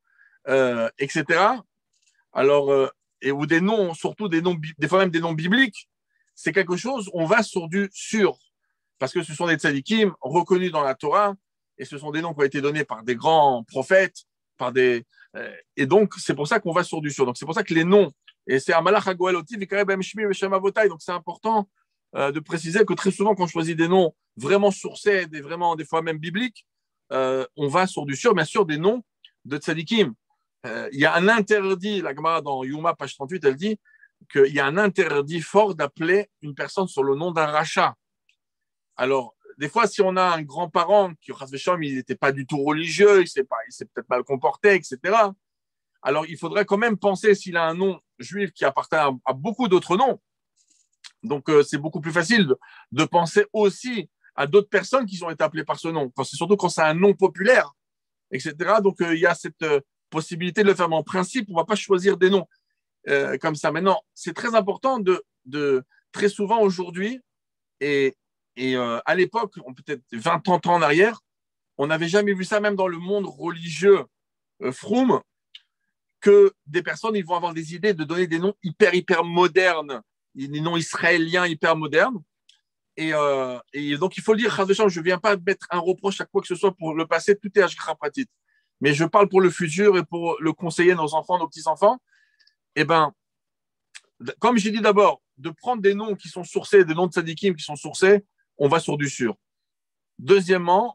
euh, et cetera, alors, euh, et, ou des noms, surtout des noms, des fois même des noms bibliques, c'est quelque chose, on va sur du sûr. Parce que ce sont des tzadikim reconnus dans la Torah, et ce sont des noms qui ont été donnés par des grands prophètes, par des, euh, et donc c'est pour ça qu'on va sur du sûr. Donc c'est pour ça que les noms, et c'est Amalach Hagoel Oti, Vikare Behem Shemi, Veshem Avotai, donc c'est important euh, de préciser que très souvent quand on choisit des noms vraiment sourcés, des, vraiment, des fois même bibliques, euh, on va sur du sûr, bien sûr, des noms de tzadikim. Euh, il y a un interdit, la Gemara dans Yuma, page trente-huit, elle dit qu'il y a un interdit fort d'appeler une personne sur le nom d'un rachat. Alors, des fois, si on a un grand-parent qui, il n'était pas du tout religieux, il s'est, pas, il s'est peut-être mal comporté, et cetera. Alors, il faudrait quand même penser s'il a un nom juif qui appartient à, à beaucoup d'autres noms. Donc, euh, c'est beaucoup plus facile de, de penser aussi à d'autres personnes qui ont été appelées par ce nom. Quand c'est, surtout quand c'est un nom populaire, et cetera. Donc, euh, il y a cette euh, possibilité de le faire. Mais en principe, on ne va pas choisir des noms euh, comme ça. Maintenant, c'est très important de, de très souvent aujourd'hui, et, et euh, à l'époque, peut-être vingt trente ans en arrière, on n'avait jamais vu ça, même dans le monde religieux euh, froum, que des personnes ils vont avoir des idées de donner des noms hyper, hyper modernes, des noms israéliens hyper modernes. Et, euh, et donc, il faut le dire, je ne viens pas mettre un reproche à quoi que ce soit pour le passé, tout est Hashgacha Pratit. Mais je parle pour le futur et pour le conseiller nos enfants, nos petits-enfants. Eh bien, comme j'ai dit d'abord, de prendre des noms qui sont sourcés, des noms de tzadikim qui sont sourcés, on va sur du sûr. Deuxièmement,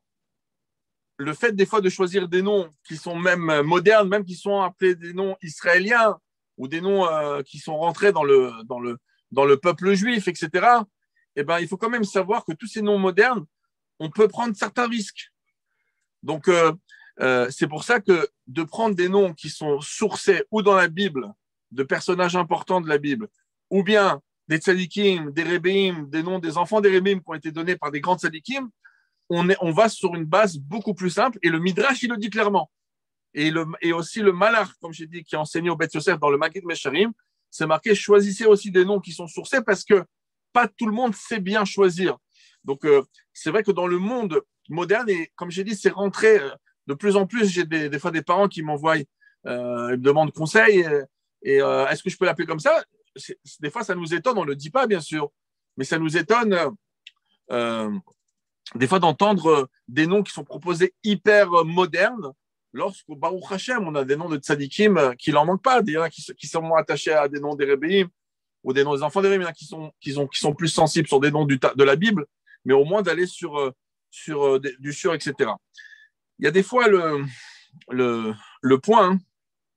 le fait des fois de choisir des noms qui sont même modernes, même qui sont appelés des noms israéliens, ou des noms euh, qui sont rentrés dans le, dans, le, dans le peuple juif, et cetera, eh ben, il faut quand même savoir que tous ces noms modernes, on peut prendre certains risques. Donc, euh, euh, c'est pour ça que de prendre des noms qui sont sourcés ou dans la Bible, de personnages importants de la Bible, ou bien des tzadikim, des rébéim, des noms des enfants des rébéim qui ont été donnés par des grands tzadikim, on, est, on va sur une base beaucoup plus simple. Et le Midrash, il le dit clairement. Et, le, et aussi le Malach, comme j'ai dit, qui a enseigné au Beth Yosef dans le Maggid Mesharim, c'est marqué, choisissez aussi des noms qui sont sourcés parce que pas tout le monde sait bien choisir. Donc, euh, c'est vrai que dans le monde moderne, et comme j'ai dit, c'est rentré euh, de plus en plus. J'ai des, des fois des parents qui m'envoient, euh, ils me demandent conseil, et, et euh, est-ce que je peux l'appeler comme ça? c'est, Des fois, ça nous étonne, on ne le dit pas, bien sûr, mais ça nous étonne euh, des fois d'entendre des noms qui sont proposés hyper modernes, lorsqu'au Baruch Hashem, on a des noms de tzadikim qui n'en manquent pas, il y en a qui, qui sont attachés à des noms des rébéim, ou des noms des enfants des rébéim, qui sont, qui, sont, qui sont plus sensibles sur des noms du, de la Bible, mais au moins d'aller sur, sur du sur, et cetera. Il y a des fois le, le, le point hein,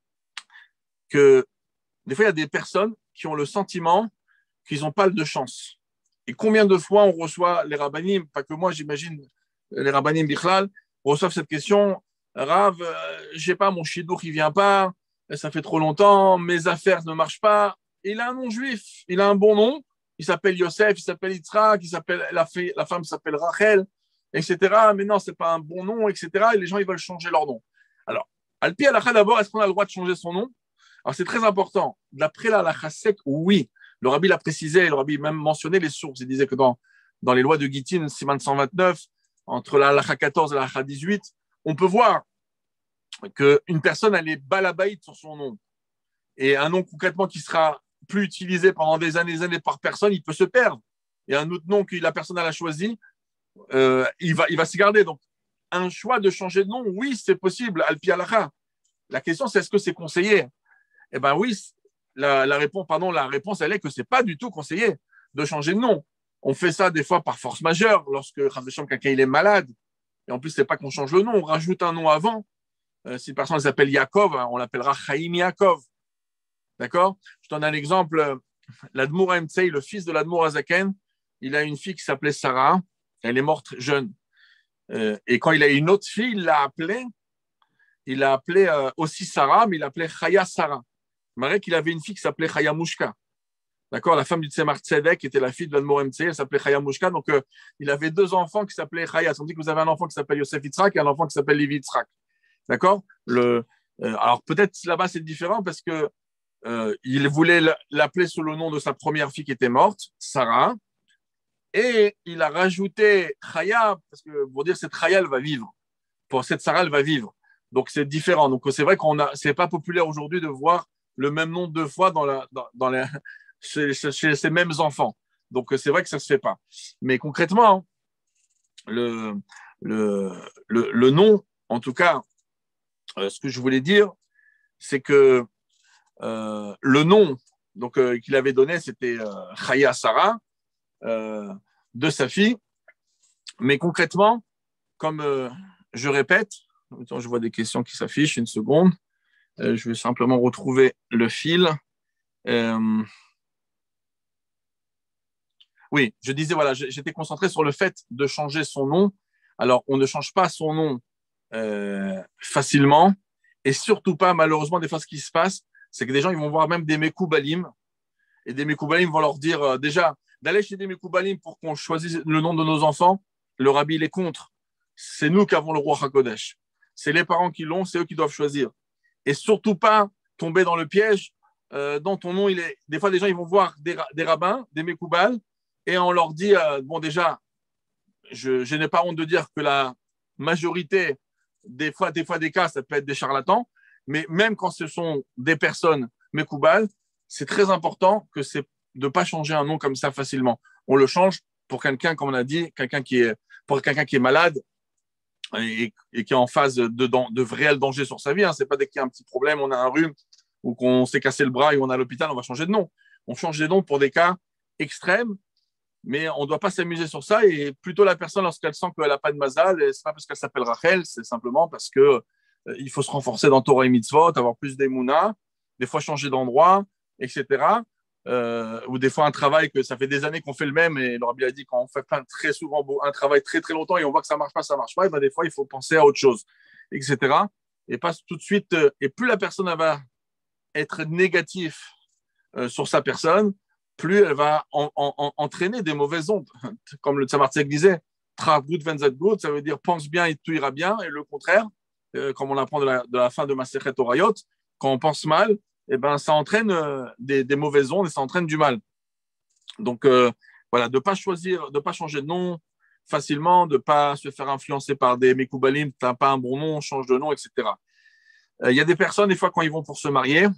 que des fois, il y a des personnes qui ont le sentiment qu'ils n'ont pas de chance. Et combien de fois on reçoit les rabbanim, pas que moi, j'imagine, les rabbanim bichlal, reçoivent cette question, Rav, euh, je sais pas, mon chidour, il vient pas, ça fait trop longtemps, mes affaires ne marchent pas. Et il a un nom juif, il a un bon nom, il s'appelle Yosef, il s'appelle Yitzhak, il s'appelle, la, fille, la femme s'appelle Rachel, et cetera. Mais non, c'est pas un bon nom, et cetera. Et les gens, ils veulent changer leur nom. Alors, Alpi Halakha, d'abord, est-ce qu'on a le droit de changer son nom? Alors, c'est très important. D'après la halakha sec, oui. Le rabbi l'a précisé, le rabbi même mentionné les sources. Il disait que dans, dans les lois de Gittin, Siman cent vingt-neuf, entre la halakha quatorze et la halakha dix-huit, on peut voir qu'une personne, elle est balabaïd sur son nom. Et un nom concrètement qui sera plus utilisé pendant des années et des années par personne, il peut se perdre. Et un autre nom que la personne elle a choisi, euh, il va, il va se garder. Donc, un choix de changer de nom, oui, c'est possible, Alpi Halakha. La question, c'est est-ce que c'est conseillé? Eh bien oui, la, la, réponse, pardon, la réponse, elle est que ce n'est pas du tout conseillé de changer de nom. On fait ça des fois par force majeure, lorsque quelqu'un il est malade. Et en plus, ce n'est pas qu'on change le nom, on rajoute un nom avant. Euh, si une personne s'appelle Yaakov, on l'appellera Chaim Yaakov. D'accord? Je donne un exemple. L'Admour Emtsei, le fils de l'Admour Azaken, il a une fille qui s'appelait Sarah. Elle est morte jeune. Euh, et quand il a une autre fille, il l'a appelée, il l'a appelée euh, aussi Sarah, mais il l'appelait Chaya Sarah. Il paraît qu'il avait une fille qui s'appelait Chaya Mushka. D'accord? La femme du Tzemar Tzedek était la fille de l'Admour Emtsei, elle s'appelait Chaya Mushka. Donc, euh, il avait deux enfants qui s'appelaient Chaya. On dit que vous avez un enfant qui s'appelle Yosef Yitzhak et un enfant qui s'appelle Levi Yitzhak. D'accord? Le, euh, alors, peut-être là-bas, c'est différent parce que Euh, il voulait l'appeler sous le nom de sa première fille qui était morte, Sarah, et il a rajouté Chaya, parce que pour dire cette Chaya, elle va vivre. Pour cette Sarah, elle va vivre. Donc c'est différent. Donc c'est vrai qu'on a, c'est pas populaire aujourd'hui de voir le même nom deux fois dans la, dans, dans les, chez, chez ces mêmes enfants. Donc c'est vrai que ça se fait pas. Mais concrètement, le, le, le, le nom, en tout cas, euh, ce que je voulais dire, c'est que Euh, le nom donc, euh, qu'il avait donné, c'était euh, Chaya Sarah, euh, de sa fille. Mais concrètement, comme euh, je répète, attends, je vois des questions qui s'affichent, une seconde. Euh, je vais simplement retrouver le fil. Euh, oui, je disais, voilà, j'étais concentré sur le fait de changer son nom. Alors, on ne change pas son nom euh, facilement. Et surtout pas, malheureusement, des fois, ce qui se passe, c'est que des gens ils vont voir même des Mekoubalim et des Mekoubalim vont leur dire euh, déjà d'aller chez des Mekoubalim pour qu'on choisisse le nom de nos enfants, le rabbi il est contre. C'est nous qui avons le roi HaKodesh. C'est les parents qui l'ont, c'est eux qui doivent choisir. Et surtout pas tomber dans le piège euh, dont ton nom il est. Des fois, des gens ils vont voir des, des rabbins, des Mekoubal, et on leur dit euh, bon déjà, je, je n'ai pas honte de dire que la majorité des fois, des fois des cas, ça peut être des charlatans. Mais même quand ce sont des personnes Mekoubal, c'est très important que c'est de ne pas changer un nom comme ça facilement. On le change pour quelqu'un, comme on a dit, quelqu'un qui est, pour quelqu'un qui est malade et, et qui est en phase de, de, de réel danger sur sa vie. Hein. Ce n'est pas dès qu'il y a un petit problème, on a un rhume ou qu'on s'est cassé le bras et on est à l'hôpital, on va changer de nom. On change de nom pour des cas extrêmes, mais on ne doit pas s'amuser sur ça. Et plutôt la personne, lorsqu'elle sent qu'elle n'a pas de mazal, ce n'est pas parce qu'elle s'appelle Rachel, c'est simplement parce que il faut se renforcer dans Torah et Mitzvot, avoir plus d'émouna. des fois changer d'endroit, et cetera. Euh, ou des fois un travail que ça fait des années qu'on fait le même et le Rabbi a dit quand on fait plein, très souvent un travail très très longtemps et on voit que ça marche pas, ça marche pas, et ben des fois il faut penser à autre chose, et cetera. Et pas tout de suite. Euh, et plus la personne elle va être négative euh, sur sa personne, plus elle va en, en, en, entraîner des mauvaises ondes. Comme le Tzemar Tzedek disait, Tra gut wenn zet gut, ça veut dire pense bien et tout ira bien, et le contraire, euh, comme on l'apprend de la, de la fin de Masechet Orayot, quand on pense mal, eh ben, ça entraîne euh, des, des mauvaises ondes et ça entraîne du mal. Donc, euh, voilà, de ne pas choisir, de ne pas changer de nom facilement, de ne pas se faire influencer par des Mekoubalim, tu n'as pas un bon nom, change de nom, et cetera. Il euh, y a des personnes, des fois, quand ils vont pour se marier,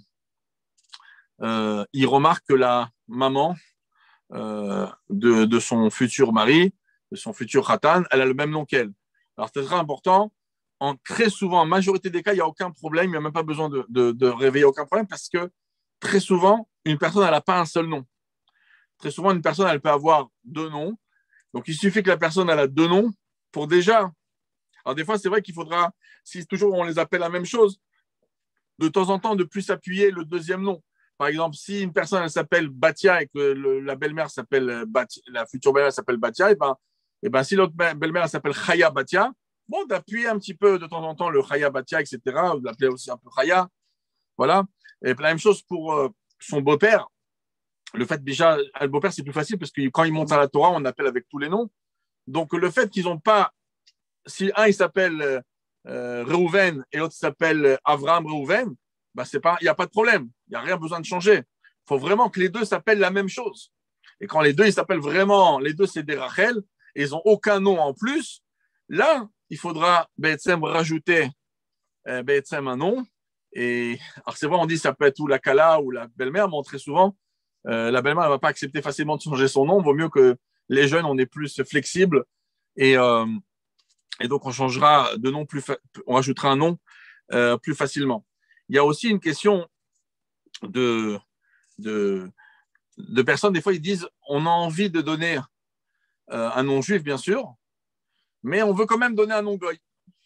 euh, ils remarquent que la maman euh, de, de son futur mari, de son futur khatan, elle a le même nom qu'elle. Alors, c'est très important. En, très souvent, en majorité des cas, il n'y a aucun problème, il n'y a même pas besoin de, de, de réveiller aucun problème parce que très souvent, une personne, elle n'a pas un seul nom. Très souvent, une personne, elle peut avoir deux noms. Donc, il suffit que la personne, elle a deux noms pour déjà. Alors, des fois, c'est vrai qu'il faudra, si toujours on les appelle la même chose, de temps en temps, de plus appuyer le deuxième nom. Par exemple, si une personne, elle s'appelle Batia et que le, la belle-mère s'appelle Batia, la future belle-mère s'appelle Batia, et ben, et ben si l'autre belle-mère s'appelle Chaya Batia, bon, d'appuyer un petit peu de temps en temps le Chaya Batia, et cetera, ou de l'appeler aussi un peu Chaya. Voilà. Et la même chose pour euh, son beau-père. Le fait, déjà, le beau-père, c'est plus facile parce que quand il monte à la Torah, on appelle avec tous les noms. Donc, le fait qu'ils n'ont pas. Si un, il s'appelle euh, Reuven et l'autre s'appelle Avraham Reuven, bah, c'est pas, il n'y a pas de problème. Il n'y a rien besoin de changer. Il faut vraiment que les deux s'appellent la même chose. Et quand les deux, ils s'appellent vraiment, les deux, c'est des Rachel, et ils n'ont aucun nom en plus, là, il faudra Be'etzem rajouter euh, Be'etzem un nom. Et alors, c'est vrai, on dit ça peut être ou la Kala ou la belle-mère, mais très souvent, euh, la belle-mère ne va pas accepter facilement de changer son nom. Il vaut mieux que les jeunes, on est plus flexible. Et, euh, et donc, on changera de nom plus, fa- on rajoutera un nom euh, plus facilement. Il y a aussi une question de, de, de personnes, des fois, ils disent on a envie de donner euh, un nom juif, bien sûr, mais on veut quand même donner un nom goy.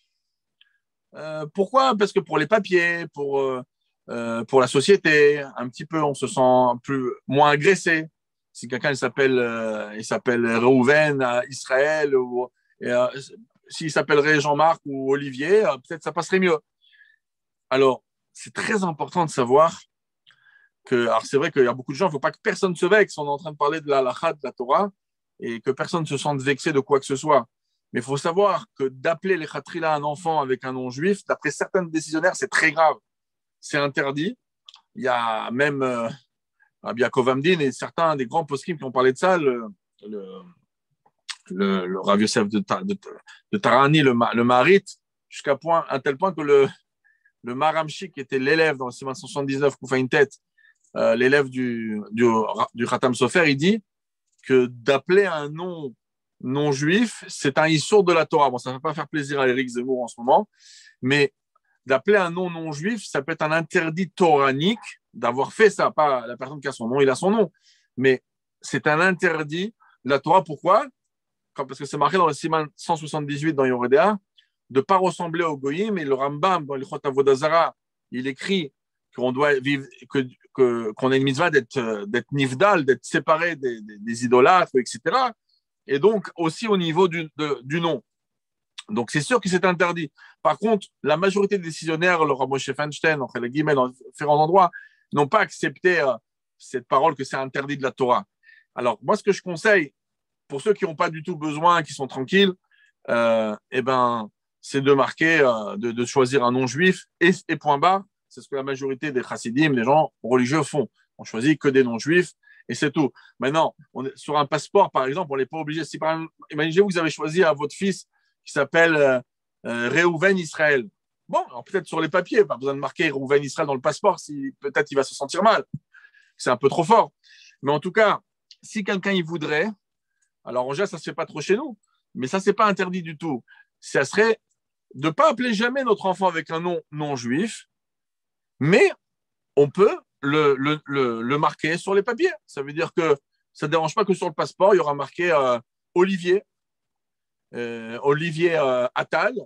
Euh, pourquoi? Parce que pour les papiers, pour, euh, euh, pour la société, un petit peu, on se sent plus, moins agressé. Si quelqu'un il s'appelle, euh, il s'appelle Reuven à Israël, ou et, euh, s'il s'appellerait Jean-Marc ou Olivier, euh, peut-être ça passerait mieux. Alors, c'est très important de savoir que, alors c'est vrai qu'il y a beaucoup de gens, il ne faut pas que personne se vexe. On est en train de parler de la halakha, de la Torah, et que personne ne se sente vexé de quoi que ce soit. Mais il faut savoir que d'appeler les khatrila un enfant avec un nom juif, d'après certains décisionnaires, c'est très grave. C'est interdit. Il y a même euh, Rabbi Yaakov Amdin et certains des grands poskim qui ont parlé de ça, le, le, le, le Rav Yosef de, de, de Tarani, le, le Maharit, jusqu'à point, un tel point que le, le Maramchi, qui était l'élève dans le Siman cent soixante-dix-neuf, Koufa Intet, euh, l'élève du, du, du Khatam Sofer, il dit que d'appeler un nom non juif, c'est un issour de la Torah. Bon, ça ne va pas faire plaisir à Éric Zemmour en ce moment, mais d'appeler un nom non juif, ça peut être un interdit toranique d'avoir fait ça. Pas la personne qui a son nom, il a son nom, mais c'est un interdit de la Torah. Pourquoi? Parce que c'est marqué dans le Siman cent soixante-dix-huit dans Yoredea, de ne pas ressembler au Goyim. Et le Rambam, dans le Chot Avodazara, il écrit qu'on doit vivre, que, que, qu'on a une mitzvah d'être, d'être nifdal, d'être séparé des, des, des idolâtres, et cetera. Et donc, aussi au niveau du, de, du nom. Donc, c'est sûr que c'est interdit. Par contre, la majorité des décisionnaires, le Rav Moshe Feinstein, entre les guillemets, dans différents endroits, n'ont pas accepté euh, cette parole que c'est interdit de la Torah. Alors, moi, ce que je conseille, pour ceux qui n'ont pas du tout besoin, qui sont tranquilles, euh, eh ben, c'est de marquer, euh, de, de choisir un nom juif et, et point barre. C'est ce que la majorité des chassidim, des gens religieux font. On choisit que des noms juifs et c'est tout. Maintenant, on est, sur un passeport, par exemple, on n'est pas obligé. Si par exemple, imaginez-vous que vous avez choisi à votre fils qui s'appelle euh, euh, Reuven Israël. Bon, alors peut-être sur les papiers, pas besoin de marquer Reuven Israël dans le passeport, si peut-être il va se sentir mal. C'est un peu trop fort. Mais en tout cas, si quelqu'un y voudrait, alors en général, ça ne se fait pas trop chez nous, mais ça, ce n'est pas interdit du tout. Ça serait de ne pas appeler jamais notre enfant avec un nom non juif, mais on peut le, le, le, le marquer sur les papiers. Ça veut dire que ça ne dérange pas que sur le passeport, il y aura marqué euh, Olivier, euh, Olivier euh, Attal,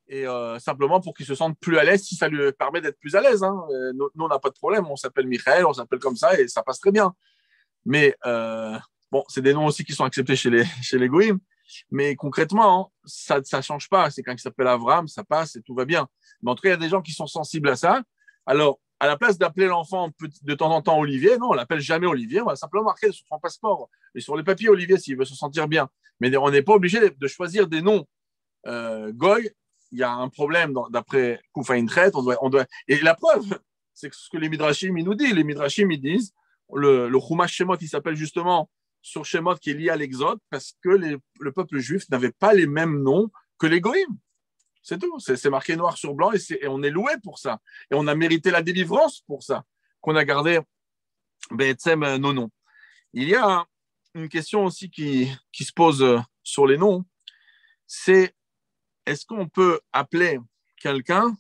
et euh, simplement pour qu'il se sente plus à l'aise, si ça lui permet d'être plus à l'aise. Hein. Euh, nous, nous, on n'a pas de problème, on s'appelle Michael, on s'appelle comme ça et ça passe très bien. Mais euh, bon, c'est des noms aussi qui sont acceptés chez les, chez les goïms. Mais concrètement, hein, ça ne change pas. C'est quand il s'appelle Avram, ça passe et tout va bien. Mais en tout cas, il y a des gens qui sont sensibles à ça. Alors, à la place d'appeler l'enfant de temps en temps Olivier, non, on l'appelle jamais Olivier. On va simplement marquer sur son passeport et sur les papiers Olivier s'il veut se sentir bien. Mais on n'est pas obligé de choisir des noms euh, Goy. Il y a un problème d'après Koufa Intret. On doit, on doit... Et la preuve, c'est ce que les Midrashim ils nous disent. Les Midrashim ils disent le, le Chumash Shemot, il s'appelle justement sur Shemot qui est lié à l'Exode parce que les, le peuple juif n'avait pas les mêmes noms que les Goïm. C'est tout. C'est, c'est marqué noir sur blanc et, c'est, et on est loué pour ça. Et on a mérité la délivrance pour ça, qu'on a gardé Be'etzem nos noms. Il y a une question aussi qui, qui se pose sur les noms, c'est est-ce qu'on peut appeler quelqu'un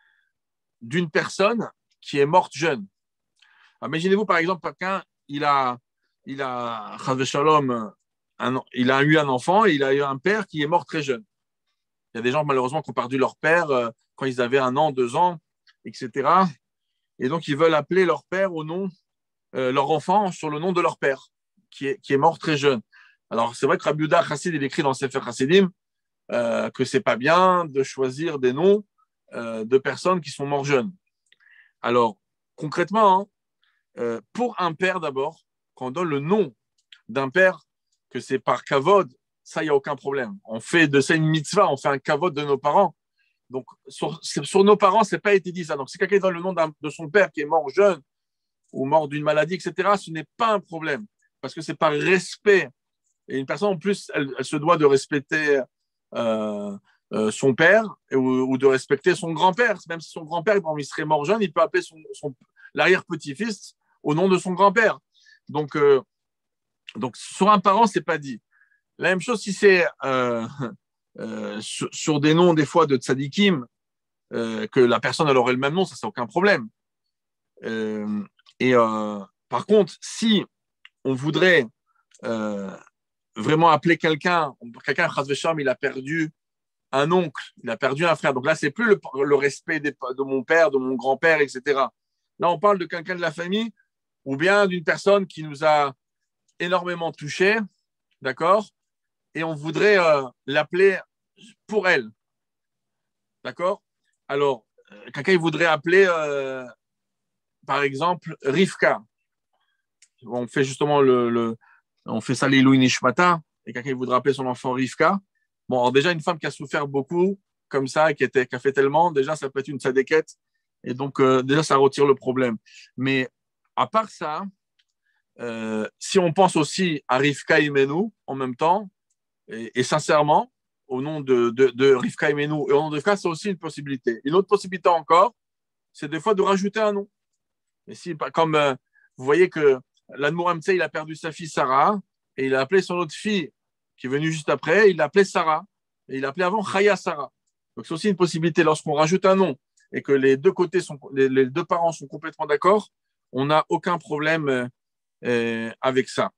d'une personne qui est morte jeune? Imaginez-vous par exemple quelqu'un, il a, il a, Shalom, un, il a eu un enfant et il a eu un père qui est mort très jeune. Il y a des gens malheureusement qui ont perdu leur père euh, quand ils avaient un an, deux ans, et cetera. Et donc ils veulent appeler leur père au nom, euh, leur enfant sur le nom de leur père qui est, qui est mort très jeune. Alors c'est vrai que Rabbi Yehuda Chassid, il écrit dans Sefer Chassidim euh, que c'est pas bien de choisir des noms euh, de personnes qui sont mortes jeunes. Alors concrètement, hein, euh, pour un père d'abord, quand on donne le nom d'un père, que c'est par kavod, ça, il n'y a aucun problème. On fait de ça une mitzvah, on fait un kavod de nos parents. Donc, sur, sur nos parents, ce n'est pas été dit ça. Donc, si quelqu'un donne le nom de son père qui est mort jeune ou mort d'une maladie, et cetera, ce n'est pas un problème parce que c'est par respect. Et une personne, en plus, elle, elle se doit de respecter euh, euh, son père ou, ou de respecter son grand-père. Même si son grand-père, il serait mort jeune, il peut appeler son, son, l'arrière-petit-fils au nom de son grand-père. Donc, euh, donc sur un parent, ce n'est pas dit. La même chose si c'est euh, euh, sur, sur des noms, des fois, de tzadikim, euh, que la personne elle aurait le même nom, ça, c'est aucun problème. Euh, et euh, par contre, si on voudrait euh, vraiment appeler quelqu'un, quelqu'un, il a perdu un oncle, il a perdu un frère, donc là, c'est plus le, le respect des, de mon père, de mon grand-père, et cetera. Là, on parle de quelqu'un de la famille ou bien d'une personne qui nous a énormément touchés, d'accord? Et on voudrait euh, l'appeler pour elle. D'accord? Alors, euh, quelqu'un il voudrait appeler, euh, par exemple, Rivka. On fait justement le, le on fait ça l'Ilou Nishmata, et quelqu'un il voudrait appeler son enfant Rivka. Bon, alors déjà, une femme qui a souffert beaucoup, comme ça, qui, était, qui a fait tellement, déjà, ça peut être une tzadékette, et donc, euh, déjà, ça retire le problème. Mais à part ça, euh, si on pense aussi à Rivka Imenu en même temps, Et, et sincèrement, au nom de, de, de Rivka Imenu et au nom de Rivka, c'est aussi une possibilité. Une autre possibilité encore, c'est des fois de rajouter un nom. Et si, comme euh, vous voyez que l'Admour Amtsé, il a perdu sa fille Sarah, et il a appelé son autre fille, qui est venue juste après, il l'a appelée Sarah, et il l'a appelé avant Chaya Sarah. Donc c'est aussi une possibilité, lorsqu'on rajoute un nom, et que les deux côtés sont, les, les deux parents sont complètement d'accord, on n'a aucun problème euh, euh, avec ça.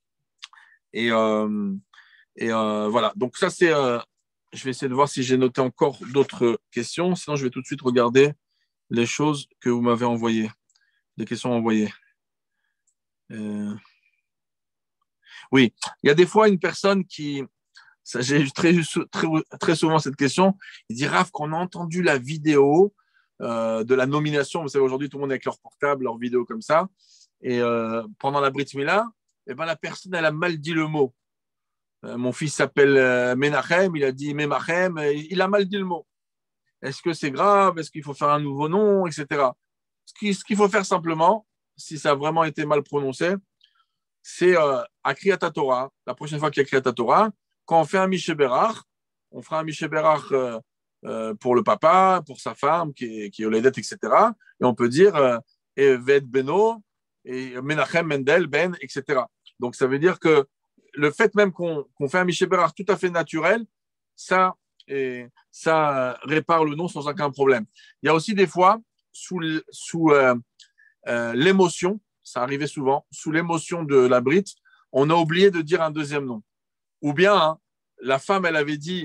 Et... Euh, Et euh, voilà, donc ça c'est, euh, je vais essayer de voir si j'ai noté encore d'autres questions, sinon je vais tout de suite regarder les choses que vous m'avez envoyées, les questions envoyées. Euh... Oui, il y a des fois une personne qui, ça, j'ai eu très, très, très souvent cette question, il dit Raph, qu'on a entendu la vidéo euh, de la nomination, vous savez aujourd'hui tout le monde avec leur portable, leur vidéo comme ça, et euh, pendant la Brit Mila, eh ben, la personne elle a mal dit le mot. Euh, mon fils s'appelle euh, Menachem, il a dit Memachem, il a mal dit le mot. Est-ce que c'est grave? Est-ce qu'il faut faire un nouveau nom, et cetera. Ce qu'il, ce qu'il faut faire simplement, si ça a vraiment été mal prononcé, c'est euh, à Kriyat Torah, la prochaine fois qu'il y a Kriyat Torah, quand on fait un Mishéberach, on fera un Mishéberach euh, euh, pour le papa, pour sa femme qui est, qui est Yoledet, et cetera. Et on peut dire euh, Eved Beno, et Menachem Mendel Ben, et cetera. Donc ça veut dire que le fait même qu'on, qu'on fait un Mishéberach tout à fait naturel, ça, et, ça répare le nom sans aucun problème. Il y a aussi des fois, sous, sous euh, euh, l'émotion, ça arrivait souvent, sous l'émotion de la brite, on a oublié de dire un deuxième nom. Ou bien, hein, la femme, elle avait dit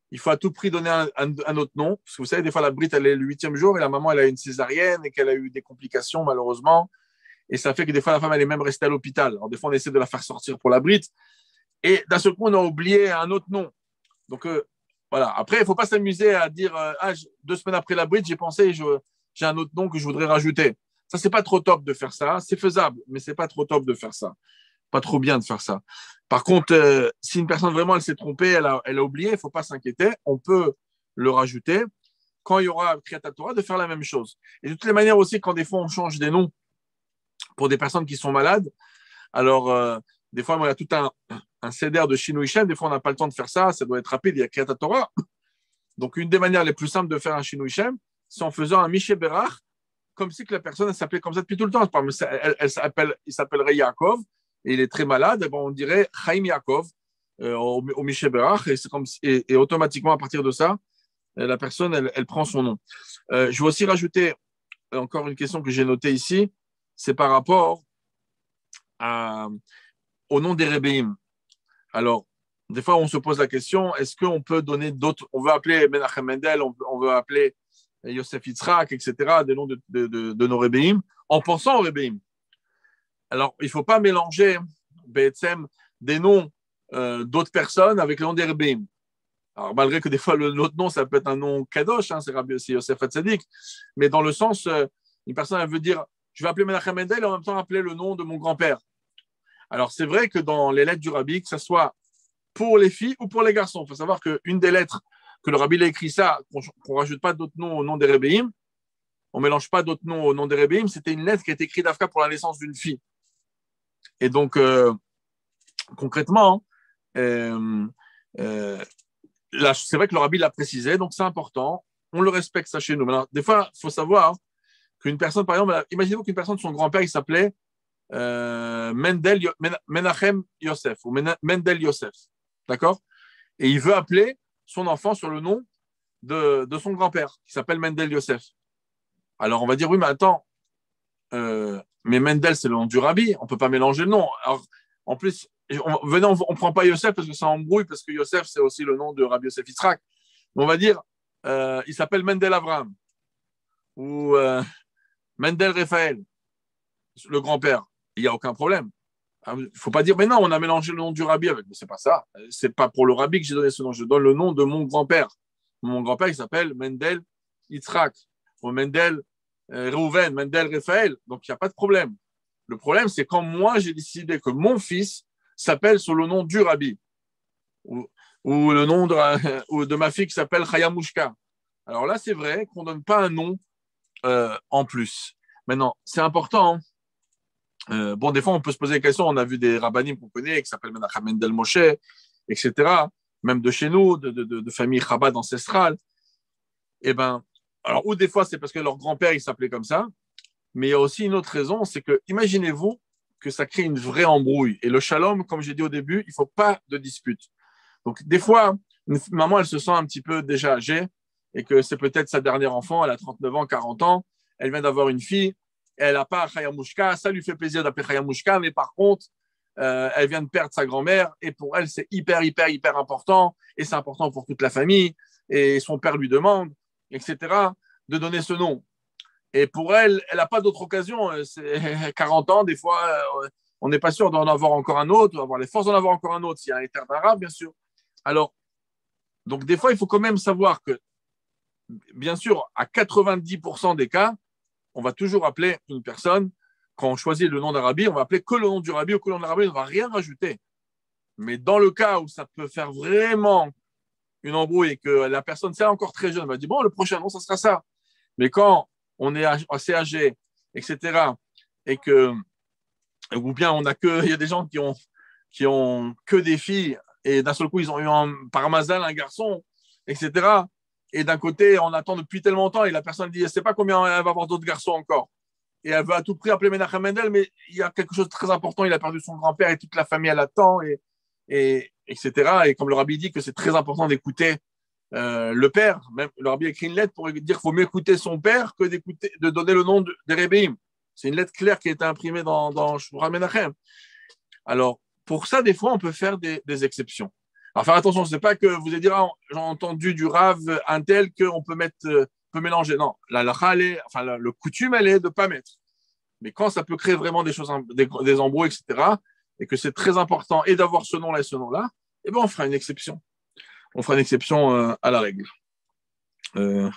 il faut à tout prix donner un, un, un autre nom. Parce que vous savez, des fois, la brite, elle est le huitième jour et la maman, elle a une césarienne et qu'elle a eu des complications, malheureusement. Et ça fait que des fois, la femme, elle est même restée à l'hôpital. Alors, des fois, on essaie de la faire sortir pour la brite. Et d'un seul coup, on a oublié un autre nom. Donc, euh, voilà. Après, il ne faut pas s'amuser à dire euh, ah, deux semaines après la brite, j'ai pensé, je, j'ai un autre nom que je voudrais rajouter. Ça, c'est pas trop top de faire ça. C'est faisable, mais c'est pas trop top de faire ça. Pas trop bien de faire ça. Par contre, euh, si une personne vraiment elle s'est trompée, elle a, elle a oublié, il ne faut pas s'inquiéter. On peut le rajouter. Quand il y aura Kriyat Torah, de faire la même chose. Et de toutes les manières aussi, quand des fois on change des noms pour des personnes qui sont malades, alors euh, des fois, moi, il y a tout un, un C D R de Shinui Shem. Des fois, on n'a pas le temps de faire ça. Ça doit être rapide. Il y a Kriyat Torah. Donc, une des manières les plus simples de faire un Shinui Shem, c'est en faisant un Mishe Berach, comme si que la personne elle s'appelait comme ça depuis tout le temps. Elle, elle s'appelle, il s'appellerait Yaakov et il est très malade. Et bon, on dirait Chaim Yaakov euh, au, au Mishe Berach et, c'est comme, et, et automatiquement à partir de ça, la personne elle, elle prend son nom. Euh, je vais aussi rajouter encore une question que j'ai notée ici, c'est par rapport à, au nom des Rebbeim. Alors, des fois, on se pose la question, est-ce qu'on peut donner d'autres, on veut appeler Menachem Mendel, on, on veut appeler Yosef Yitzhak, et cetera, des noms de, de, de, de nos Rebbeim, en pensant aux Rebbeim. Alors, il ne faut pas mélanger B S M, des noms euh, d'autres personnes avec le nom des Rebbeim. Alors, malgré que des fois, le, l'autre nom, ça peut être un nom Kadosh, hein, c'est, c'est Yosef Hatzadik, mais dans le sens, euh, une personne, elle veut dire, je vais appeler Menachem Mendel et en même temps appeler le nom de mon grand-père. Alors, c'est vrai que dans les lettres du Rabbi, que ce soit pour les filles ou pour les garçons, il faut savoir qu'une des lettres que le Rabbi a écrit ça, qu'on ne rajoute pas d'autres noms au nom des Rebbeim, on ne mélange pas d'autres noms au nom des Rebbeim, c'était une lettre qui a été écrite d'Afka pour la naissance d'une fille. Et donc, euh, concrètement, euh, euh, là, c'est vrai que le Rabbi l'a précisé, donc c'est important, on le respecte ça chez nous. Maintenant, des fois, il faut savoir qu'une personne, par exemple, imaginez-vous qu'une personne, son grand-père, il s'appelait euh, Mendel, Menachem Yosef, ou Mendel Yosef, d'accord? Et il veut appeler son enfant sur le nom de, de son grand-père, qui s'appelle Mendel Yosef. Alors, on va dire, oui, mais attends, euh, mais Mendel, c'est le nom du Rabbi, on ne peut pas mélanger le nom. Alors, en plus, on, venez, on ne prend pas Yosef parce que ça embrouille, parce que Yosef, c'est aussi le nom de Rabbi Yosef Yitzhak. Mais on va dire, euh, il s'appelle Mendel Avraham, ou euh, Mendel Raphaël, le grand-père. Il n'y a aucun problème. Il ne faut pas dire, mais non, on a mélangé le nom du Rabbi avec. Mais ce n'est pas ça. Ce n'est pas pour le Rabbi que j'ai donné ce nom. Je donne le nom de mon grand-père. Mon grand-père, il s'appelle Mendel Yitzhak, ou Mendel euh, Reuven, Mendel Raphaël. Donc, il n'y a pas de problème. Le problème, c'est quand moi, j'ai décidé que mon fils s'appelle sous le nom du Rabbi, ou, ou le nom de, euh, ou de ma fille qui s'appelle Chayamushka. Alors là, c'est vrai qu'on ne donne pas un nom euh, en plus. Maintenant, c'est important. Hein. Euh, bon, des fois, on peut se poser des questions. On a vu des rabbinim qu'on connaît, qui s'appellent Menachem Mendel Moshe, et cetera. Même de chez nous, de, de, de, de famille Chabad ancestrale. Eh ben, alors, ou des fois, c'est parce que leur grand-père, il s'appelait comme ça. Mais il y a aussi une autre raison, c'est que, imaginez-vous que ça crée une vraie embrouille. Et le shalom, comme j'ai dit au début, il ne faut pas de dispute. Donc, des fois, une maman, elle se sent un petit peu déjà âgée et que c'est peut-être sa dernière enfant, elle a trente-neuf ans, quarante ans, elle vient d'avoir une fille, elle n'a pas Chayamushka, ça lui fait plaisir d'appeler Chayamushka, mais par contre, euh, elle vient de perdre sa grand-mère et pour elle, c'est hyper, hyper, hyper important et c'est important pour toute la famille et son père lui demande, et cetera, de donner ce nom. Et pour elle, elle n'a pas d'autre occasion. C'est quarante ans, des fois, on n'est pas sûr d'en avoir encore un autre, d'avoir les forces d'en avoir encore un autre, s'il y a un terme arabe, bien sûr. Alors, donc des fois, il faut quand même savoir que, bien sûr, à quatre-vingt-dix pour cent des cas, on va toujours appeler une personne, quand on choisit le nom d'un rabbi, on va appeler que le nom du rabbi ou que le nom d'un rabbi, on ne va rien rajouter. Mais dans le cas où ça peut faire vraiment une embrouille et que la personne, c'est encore très jeune, elle va dire, bon, le prochain nom, ça sera ça. Mais quand on est assez âgé, et cetera, et que, ou bien on a que, il y a des gens qui ont, qui ont que des filles, et d'un seul coup, ils ont eu un, par mazal un garçon, et cetera. Et d'un côté, on attend depuis tellement longtemps, et la personne dit, je ne sais pas combien elle va avoir d'autres garçons encore. Et elle veut à tout prix appeler Menachem Mendel, mais il y a quelque chose de très important, il a perdu son grand-père, et toute la famille, elle attend, et, et, etc. Et comme le rabbi dit que c'est très important d'écouter Euh, le père, même le rabbi a écrit une lettre pour dire qu'il faut mieux écouter son père que d'écouter, de donner le nom de, des Rebbeim. C'est une lettre claire qui a été imprimée dans, dans Shura Menachem. Alors, pour ça, des fois, on peut faire des, des exceptions. Alors, faire attention, ce n'est pas que vous allez dire, ah, j'ai entendu du rave un tel qu'on peut mettre, euh, peut mélanger. Non, la lacha, elle est, enfin, la, le coutume, elle est de ne pas mettre. Mais quand ça peut créer vraiment des choses, des, des embrouilles, et cetera, et que c'est très important et d'avoir ce nom-là et ce nom-là, eh ben, on fera une exception. On fera une exception euh, à la règle. Euh,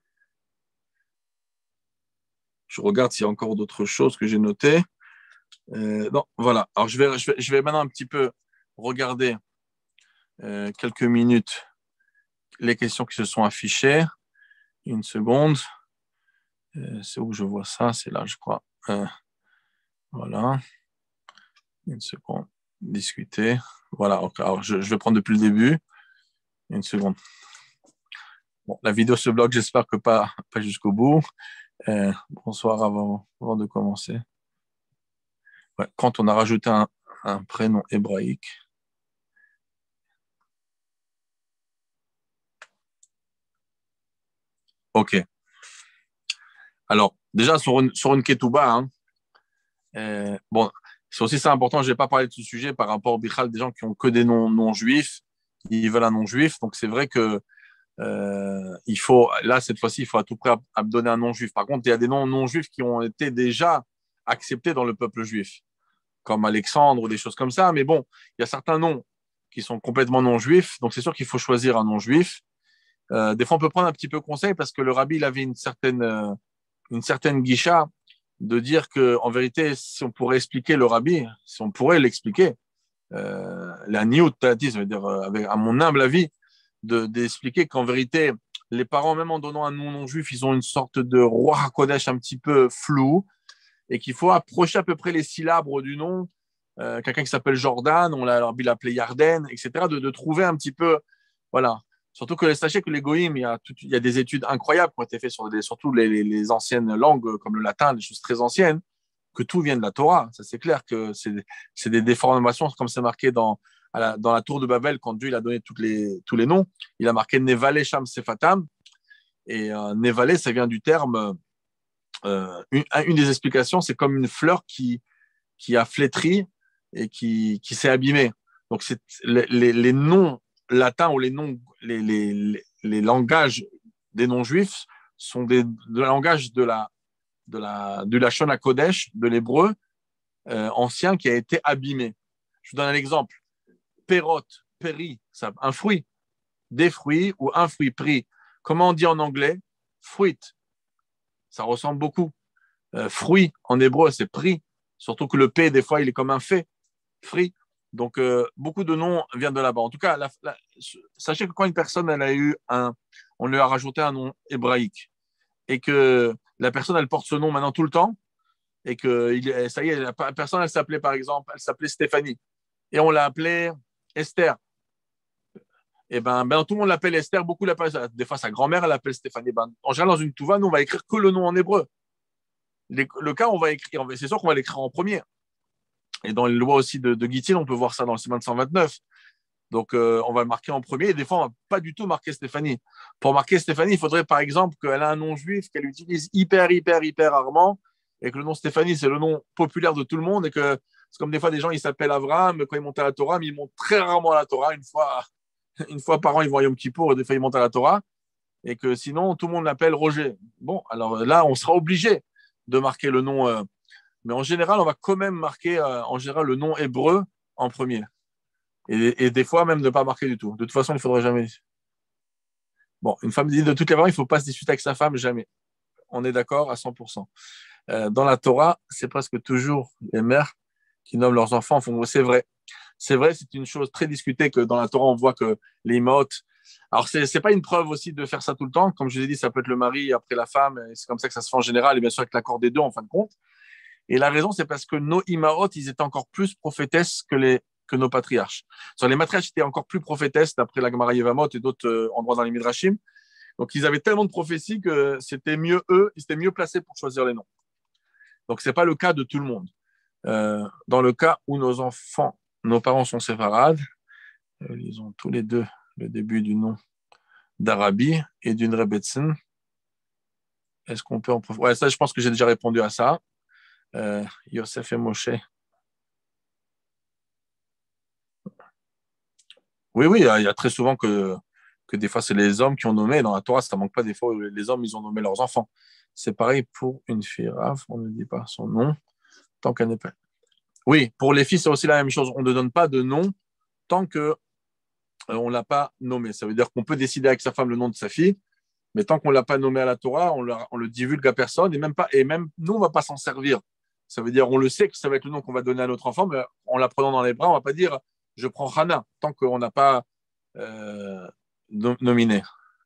je regarde s'il y a encore d'autres choses que j'ai notées. Euh, non, voilà. Alors, je vais, je, vais, je vais maintenant un petit peu regarder euh, quelques minutes les questions qui se sont affichées. Une seconde. Euh, c'est où je vois ça? C'est là, je crois. Euh, voilà. Une seconde. Discuter. Voilà. Okay. Alors, je, je vais prendre depuis le début. Une seconde. Bon, la vidéo se bloque, j'espère que pas, pas jusqu'au bout. Euh, bonsoir avant, avant de commencer. Ouais, quand on a rajouté un, un prénom hébraïque. Ok. Alors, déjà, sur une, sur une ketouba, hein, euh, bon, c'est aussi ça important, je n'ai pas parlé de ce sujet par rapport au bichal des gens qui ont que des noms non juifs, ils veulent un non juif, donc c'est vrai que euh, il faut, là, cette fois-ci, il faut à tout prix à donner un non juif. Par contre, il y a des noms non juifs qui ont été déjà acceptés dans le peuple juif, comme Alexandre ou des choses comme ça, mais bon, il y a certains noms qui sont complètement non juifs, donc c'est sûr qu'il faut choisir un non juif. Euh, des fois, on peut prendre un petit peu conseil parce que le rabbi, il avait une certaine, euh, une certaine guicha de dire que, en vérité, si on pourrait expliquer le rabbi, si on pourrait l'expliquer, euh, la niout, ça veut dire, euh, avec, à mon humble avis, de, d'expliquer qu'en vérité, les parents, même en donnant un nom non juif, ils ont une sorte de roi HaKodesh un petit peu flou et qu'il faut approcher à peu près les syllabes du nom. Euh, quelqu'un qui s'appelle Jordan, on l'a, il appelé Yarden, et cetera, de, de trouver un petit peu, voilà. Surtout que sachez que les goïms, il y a, tout, il y a des études incroyables qui ont été faites sur des, surtout les, les, les anciennes langues comme le latin, des choses très anciennes, que tout vient de la Torah. Ça, c'est clair que c'est, c'est des déformations, comme c'est marqué dans, à la, dans la tour de Babel, quand Dieu il a donné toutes les, tous les noms. Il a marqué Nevale Sham Sefatam. Et euh, Nevale, ça vient du terme, euh, une, une des explications, c'est comme une fleur qui, qui a flétri et qui, qui s'est abîmée. Donc, c'est, les, les, les noms latins ou les noms, les, les, les, les langages des non-juifs sont des, de langage de la, de la, du Lachon HaKodesh, de l'hébreu euh, ancien qui a été abîmé. Je vous donne un exemple. Perot, péri, ça, un fruit, des fruits ou un fruit pris. Comment on dit en anglais? Fruit. Ça ressemble beaucoup. Euh, fruit en hébreu, c'est pris. Surtout que le P, des fois, il est comme un fait. Fruit. Donc, euh, beaucoup de noms viennent de là-bas. En tout cas, la, la, sachez que quand une personne, elle a eu un, on lui a rajouté un nom hébraïque et que la personne, elle porte ce nom maintenant tout le temps et que il, ça y est, la personne, elle s'appelait par exemple, elle s'appelait Stéphanie et on l'a appelée Esther. Et ben, ben tout le monde l'appelle Esther, beaucoup l'appellent. Des fois, sa grand-mère, elle l'appelle Stéphanie. Ben, en général, dans une touva, nous, on va écrire que le nom en hébreu. Les, le cas, on va écrire, c'est sûr qu'on va l'écrire en premier. Et dans les lois aussi de, de Gittin, on peut voir ça dans le Siman cent vingt-neuf. Donc, euh, on va le marquer en premier. Et des fois, on ne va pas du tout marquer Stéphanie. Pour marquer Stéphanie, il faudrait, par exemple, qu'elle a un nom juif qu'elle utilise hyper, hyper, hyper rarement. Et que le nom Stéphanie, c'est le nom populaire de tout le monde. Et que c'est comme des fois, des gens, ils s'appellent Abraham. Quand ils montent à la Torah, mais ils montent très rarement à la Torah. Une fois, une fois par an, ils vont à Yom Kippour. Et des fois, ils montent à la Torah. Et que sinon, tout le monde l'appelle Roger. Bon, alors là, on sera obligé de marquer le nom. Euh, mais en général, on va quand même marquer euh, en général le nom hébreu en premier. Et, et des fois, même ne pas marquer du tout. De toute façon, il ne faudrait jamais. Bon, une femme dit de toutes les façons, il ne faut pas se disputer avec sa femme, jamais. On est d'accord à cent pour cent. Euh, dans la Torah, c'est presque toujours les mères qui nomment leurs enfants. C'est vrai. C'est vrai, c'est une chose très discutée que dans la Torah, on voit que les imaot. Alors, ce n'est pas une preuve aussi de faire ça tout le temps. Comme je l'ai dit, ça peut être le mari après la femme. Et c'est comme ça que ça se fait en général, et bien sûr avec l'accord des deux, en fin de compte. Et la raison, c'est parce que nos imaot, ils étaient encore plus prophétesses que, les, que nos patriarches. Sur les matriarches étaient encore plus prophétesses, d'après la Gemara Yevamot et d'autres euh, endroits dans les Midrashim. Donc, ils avaient tellement de prophéties que c'était mieux eux, ils étaient mieux placés pour choisir les noms. Donc, ce n'est pas le cas de tout le monde. Euh, dans le cas où nos enfants, nos parents sont séfarades, euh, ils ont tous les deux le début du nom d'Arabi et d'une Rebbetzin. Est-ce qu'on peut en profiter? Ouais, ça, je pense que j'ai déjà répondu à ça. Euh, Yosef et Moshe. Oui, oui, il y, a, il y a très souvent que, que des fois, c'est les hommes qui ont nommé. Dans la Torah, ça ne manque pas des fois où les hommes, ils ont nommé leurs enfants. C'est pareil pour une fille. Rav, on ne dit pas son nom tant qu'elle n'est pas. Oui, pour les filles, c'est aussi la même chose. On ne donne pas de nom tant qu'on euh, ne l'a pas nommé. Ça veut dire qu'on peut décider avec sa femme le nom de sa fille, mais tant qu'on ne l'a pas nommé à la Torah, on, leur, on le divulgue à personne et même, pas, et même nous, on ne va pas s'en servir. Ça veut dire, on le sait que ça va être le nom qu'on va donner à notre enfant, mais en la prenant dans les bras, on ne va pas dire je prends Hana tant qu'on n'a pas euh, nominé.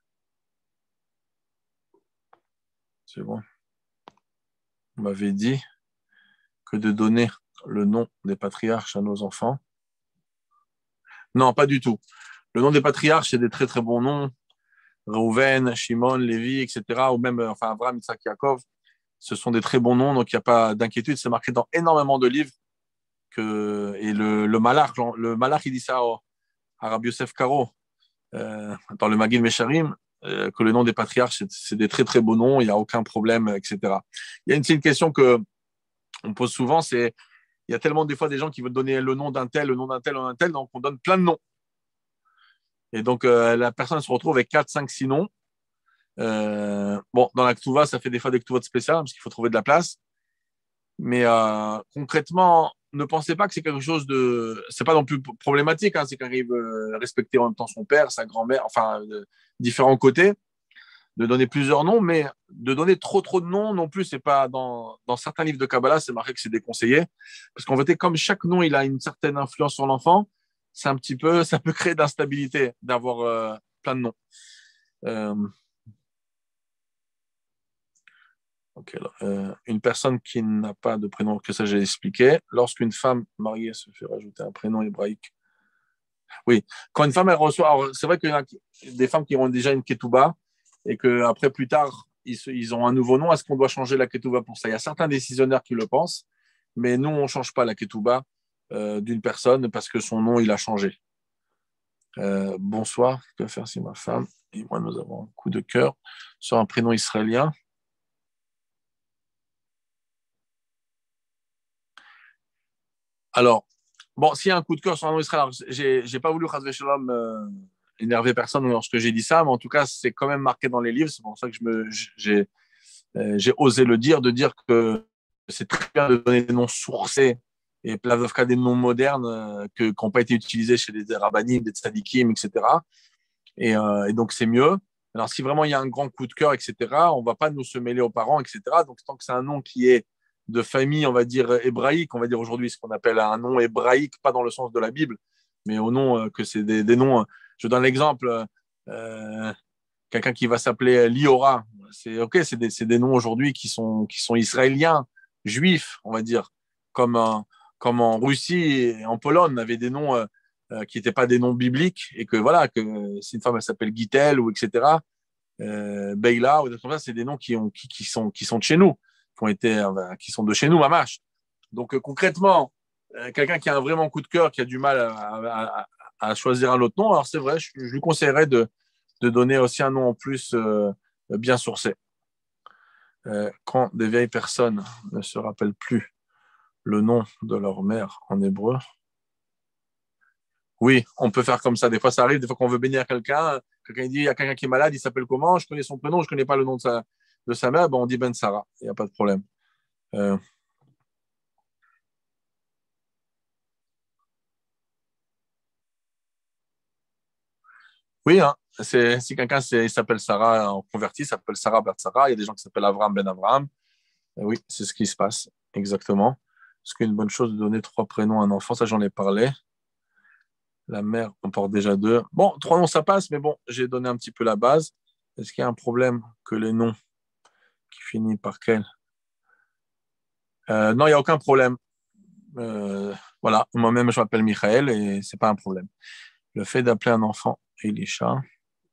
C'est bon. On m'avait dit que de donner le nom des patriarches à nos enfants. Non, pas du tout. Le nom des patriarches, c'est des très très bons noms. Reuven, Shimon, Lévi, et cetera. Ou même enfin, Abraham, Isaac, Yaakov. Ce sont des très bons noms, donc il n'y a pas d'inquiétude. C'est marqué dans énormément de livres. Que, et le, le Malach, le Malach, il dit ça à Rabbi Yosef Karo, euh, dans le Magil Mesharim, euh, que le nom des patriarches, c'est, c'est des très très beaux noms, il n'y a aucun problème, et cetera. Il y a une, c'est une question qu'on pose souvent, c'est il y a tellement des fois des gens qui veulent donner le nom d'un tel, le nom d'un tel, le nom d'un tel, donc on donne plein de noms. Et donc euh, la personne se retrouve avec quatre, cinq, six noms. Euh, bon, dans la Ketouva, ça fait des fois des Ketuvot spéciales, parce qu'il faut trouver de la place. Mais euh, concrètement, ne pensez pas que c'est quelque chose de. C'est pas non plus problématique, hein, c'est qu'il arrive à respecter en même temps son père, sa grand-mère, enfin, de différents côtés, de donner plusieurs noms, mais de donner trop, trop de noms non plus, c'est pas. Dans, dans certains livres de Kabbalah, c'est marqué que c'est déconseillé. Parce qu'en fait, comme chaque nom, il a une certaine influence sur l'enfant, c'est un petit peu. Ça peut créer d'instabilité d'avoir euh, plein de noms. Euh, Okay, euh, une personne qui n'a pas de prénom, que ça j'ai expliqué, lorsqu'une femme mariée se fait rajouter un prénom hébraïque. Oui, quand une femme elle reçoit, alors, c'est vrai qu'il y a des femmes qui ont déjà une ketouba et qu'après plus tard ils, se, ils ont un nouveau nom. Est-ce qu'on doit changer la ketouba pour ça? Il y a certains décisionnaires qui le pensent, mais nous on ne change pas la ketouba euh, d'une personne parce que son nom il a changé. Euh, bonsoir, que faire si ma femme et moi nous avons un coup de cœur sur un prénom israélien? Alors, bon, s'il y a un coup de cœur sur un nom israélien, j'ai, j'ai pas voulu Shalom, euh, énerver personne lorsque j'ai dit ça, mais en tout cas, c'est quand même marqué dans les livres. C'est pour ça que je me, j'ai, euh, j'ai osé le dire, de dire que c'est très bien de donner des noms sourcés et Plavovka des noms modernes euh, que, qui n'ont pas été utilisés chez des rabbinim, des tzadikim, et cetera. Et, euh, et donc, c'est mieux. Alors, si vraiment il y a un grand coup de cœur, et cetera, on ne va pas nous se mêler aux parents, et cetera. Donc, tant que c'est un nom qui est de famille, on va dire hébraïque, on va dire aujourd'hui ce qu'on appelle un nom hébraïque, pas dans le sens de la Bible, mais au nom euh, que c'est des, des noms. Euh, je donne l'exemple, euh, quelqu'un qui va s'appeler Liora, c'est ok, c'est des, c'est des noms aujourd'hui qui sont, qui sont israéliens, juifs, on va dire, comme, euh, comme en Russie et en Pologne, on avait des noms euh, euh, qui n'étaient pas des noms bibliques, et que voilà, que si une femme elle s'appelle Gitel ou et cetera, euh, Beila ou des trucs comme ça, c'est des noms qui, ont, qui, qui, sont, qui sont de chez nous, qui, ont été, euh, qui sont de chez nous, mamache. Donc euh, concrètement, euh, quelqu'un qui a un vraiment coup de cœur, qui a du mal à, à, à, à choisir un autre nom, alors c'est vrai, je, je lui conseillerais de, de donner aussi un nom en plus euh, bien sourcé. Euh, quand des vieilles personnes ne se rappellent plus le nom de leur mère en hébreu, oui, on peut faire comme ça. Des fois, ça arrive, des fois qu'on veut bénir quelqu'un, quelqu'un dit, il y a quelqu'un qui est malade, il s'appelle comment? Je connais son prénom, je ne connais pas le nom de sa, de sa mère, ben, on dit Ben Sarah, il n'y a pas de problème. Euh, oui, hein, c'est, si quelqu'un c'est, il s'appelle Sarah en converti, il s'appelle Sarah Ber Sarah, il y a des gens qui s'appellent Abraham Ben Abraham. Euh, oui, c'est ce qui se passe, exactement. Est-ce qu'une bonne chose de donner trois prénoms à un enfant? Ça, j'en ai parlé. La mère on porte déjà deux. Bon, trois noms, ça passe, mais bon, j'ai donné un petit peu la base. Est-ce qu'il y a un problème que les noms qui finissent par quel? Euh, non, il n'y a aucun problème. Euh, voilà, moi-même, je m'appelle Michael et c'est pas un problème. Le fait d'appeler un enfant Elisha.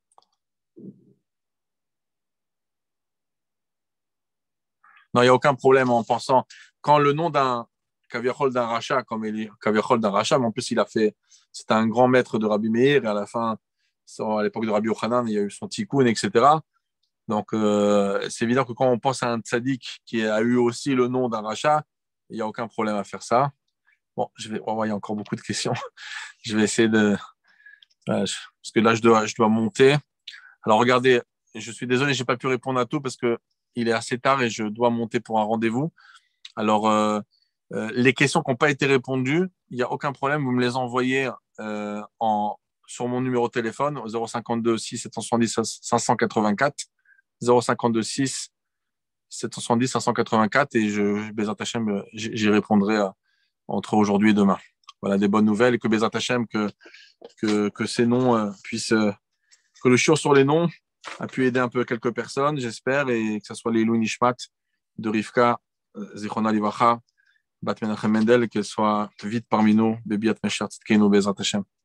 Non, il n'y a aucun problème en pensant. Quand le nom d'un Kaviachol d'un rachat, comme Eli, Kaviachol d'un rachat, mais en plus, il a fait. C'était un grand maître de Rabbi Meir et à la fin, à l'époque de Rabbi Yochanan, il y a eu son tikkun, et cetera. Donc, euh, c'est évident que quand on pense à un tzaddik qui a eu aussi le nom d'un rachat, il n'y a aucun problème à faire ça. Bon, je vais. Oh, il y a encore beaucoup de questions. Je vais essayer de, Euh, parce que là, je dois, je dois monter. Alors, regardez, je suis désolé, je n'ai pas pu répondre à tout parce qu'il est assez tard et je dois monter pour un rendez-vous. Alors, euh, euh, les questions qui n'ont pas été répondues, il n'y a aucun problème, vous me les envoyez euh, en, sur mon numéro de téléphone au zéro cinquante-deux six sept cent dix cinq cent quatre-vingt-quatre, zéro cinquante-deux six sept cent dix cinq cent quatre-vingt-quatre et je, Bezat Hachem, j'y répondrai euh, entre aujourd'hui et demain. Voilà des bonnes nouvelles et que Bezat Hachem, que, que, que ces noms euh, puissent, euh, que le shiur sur les noms a pu aider un peu quelques personnes, j'espère, et que ce soit les Ilou Nishmat de Rivka, Zichronah Livacha, Bat Menachem Mendel, qu'elle soit vite parmi nous, Bebiat Mesher Tzidkenu Bezat Hachem.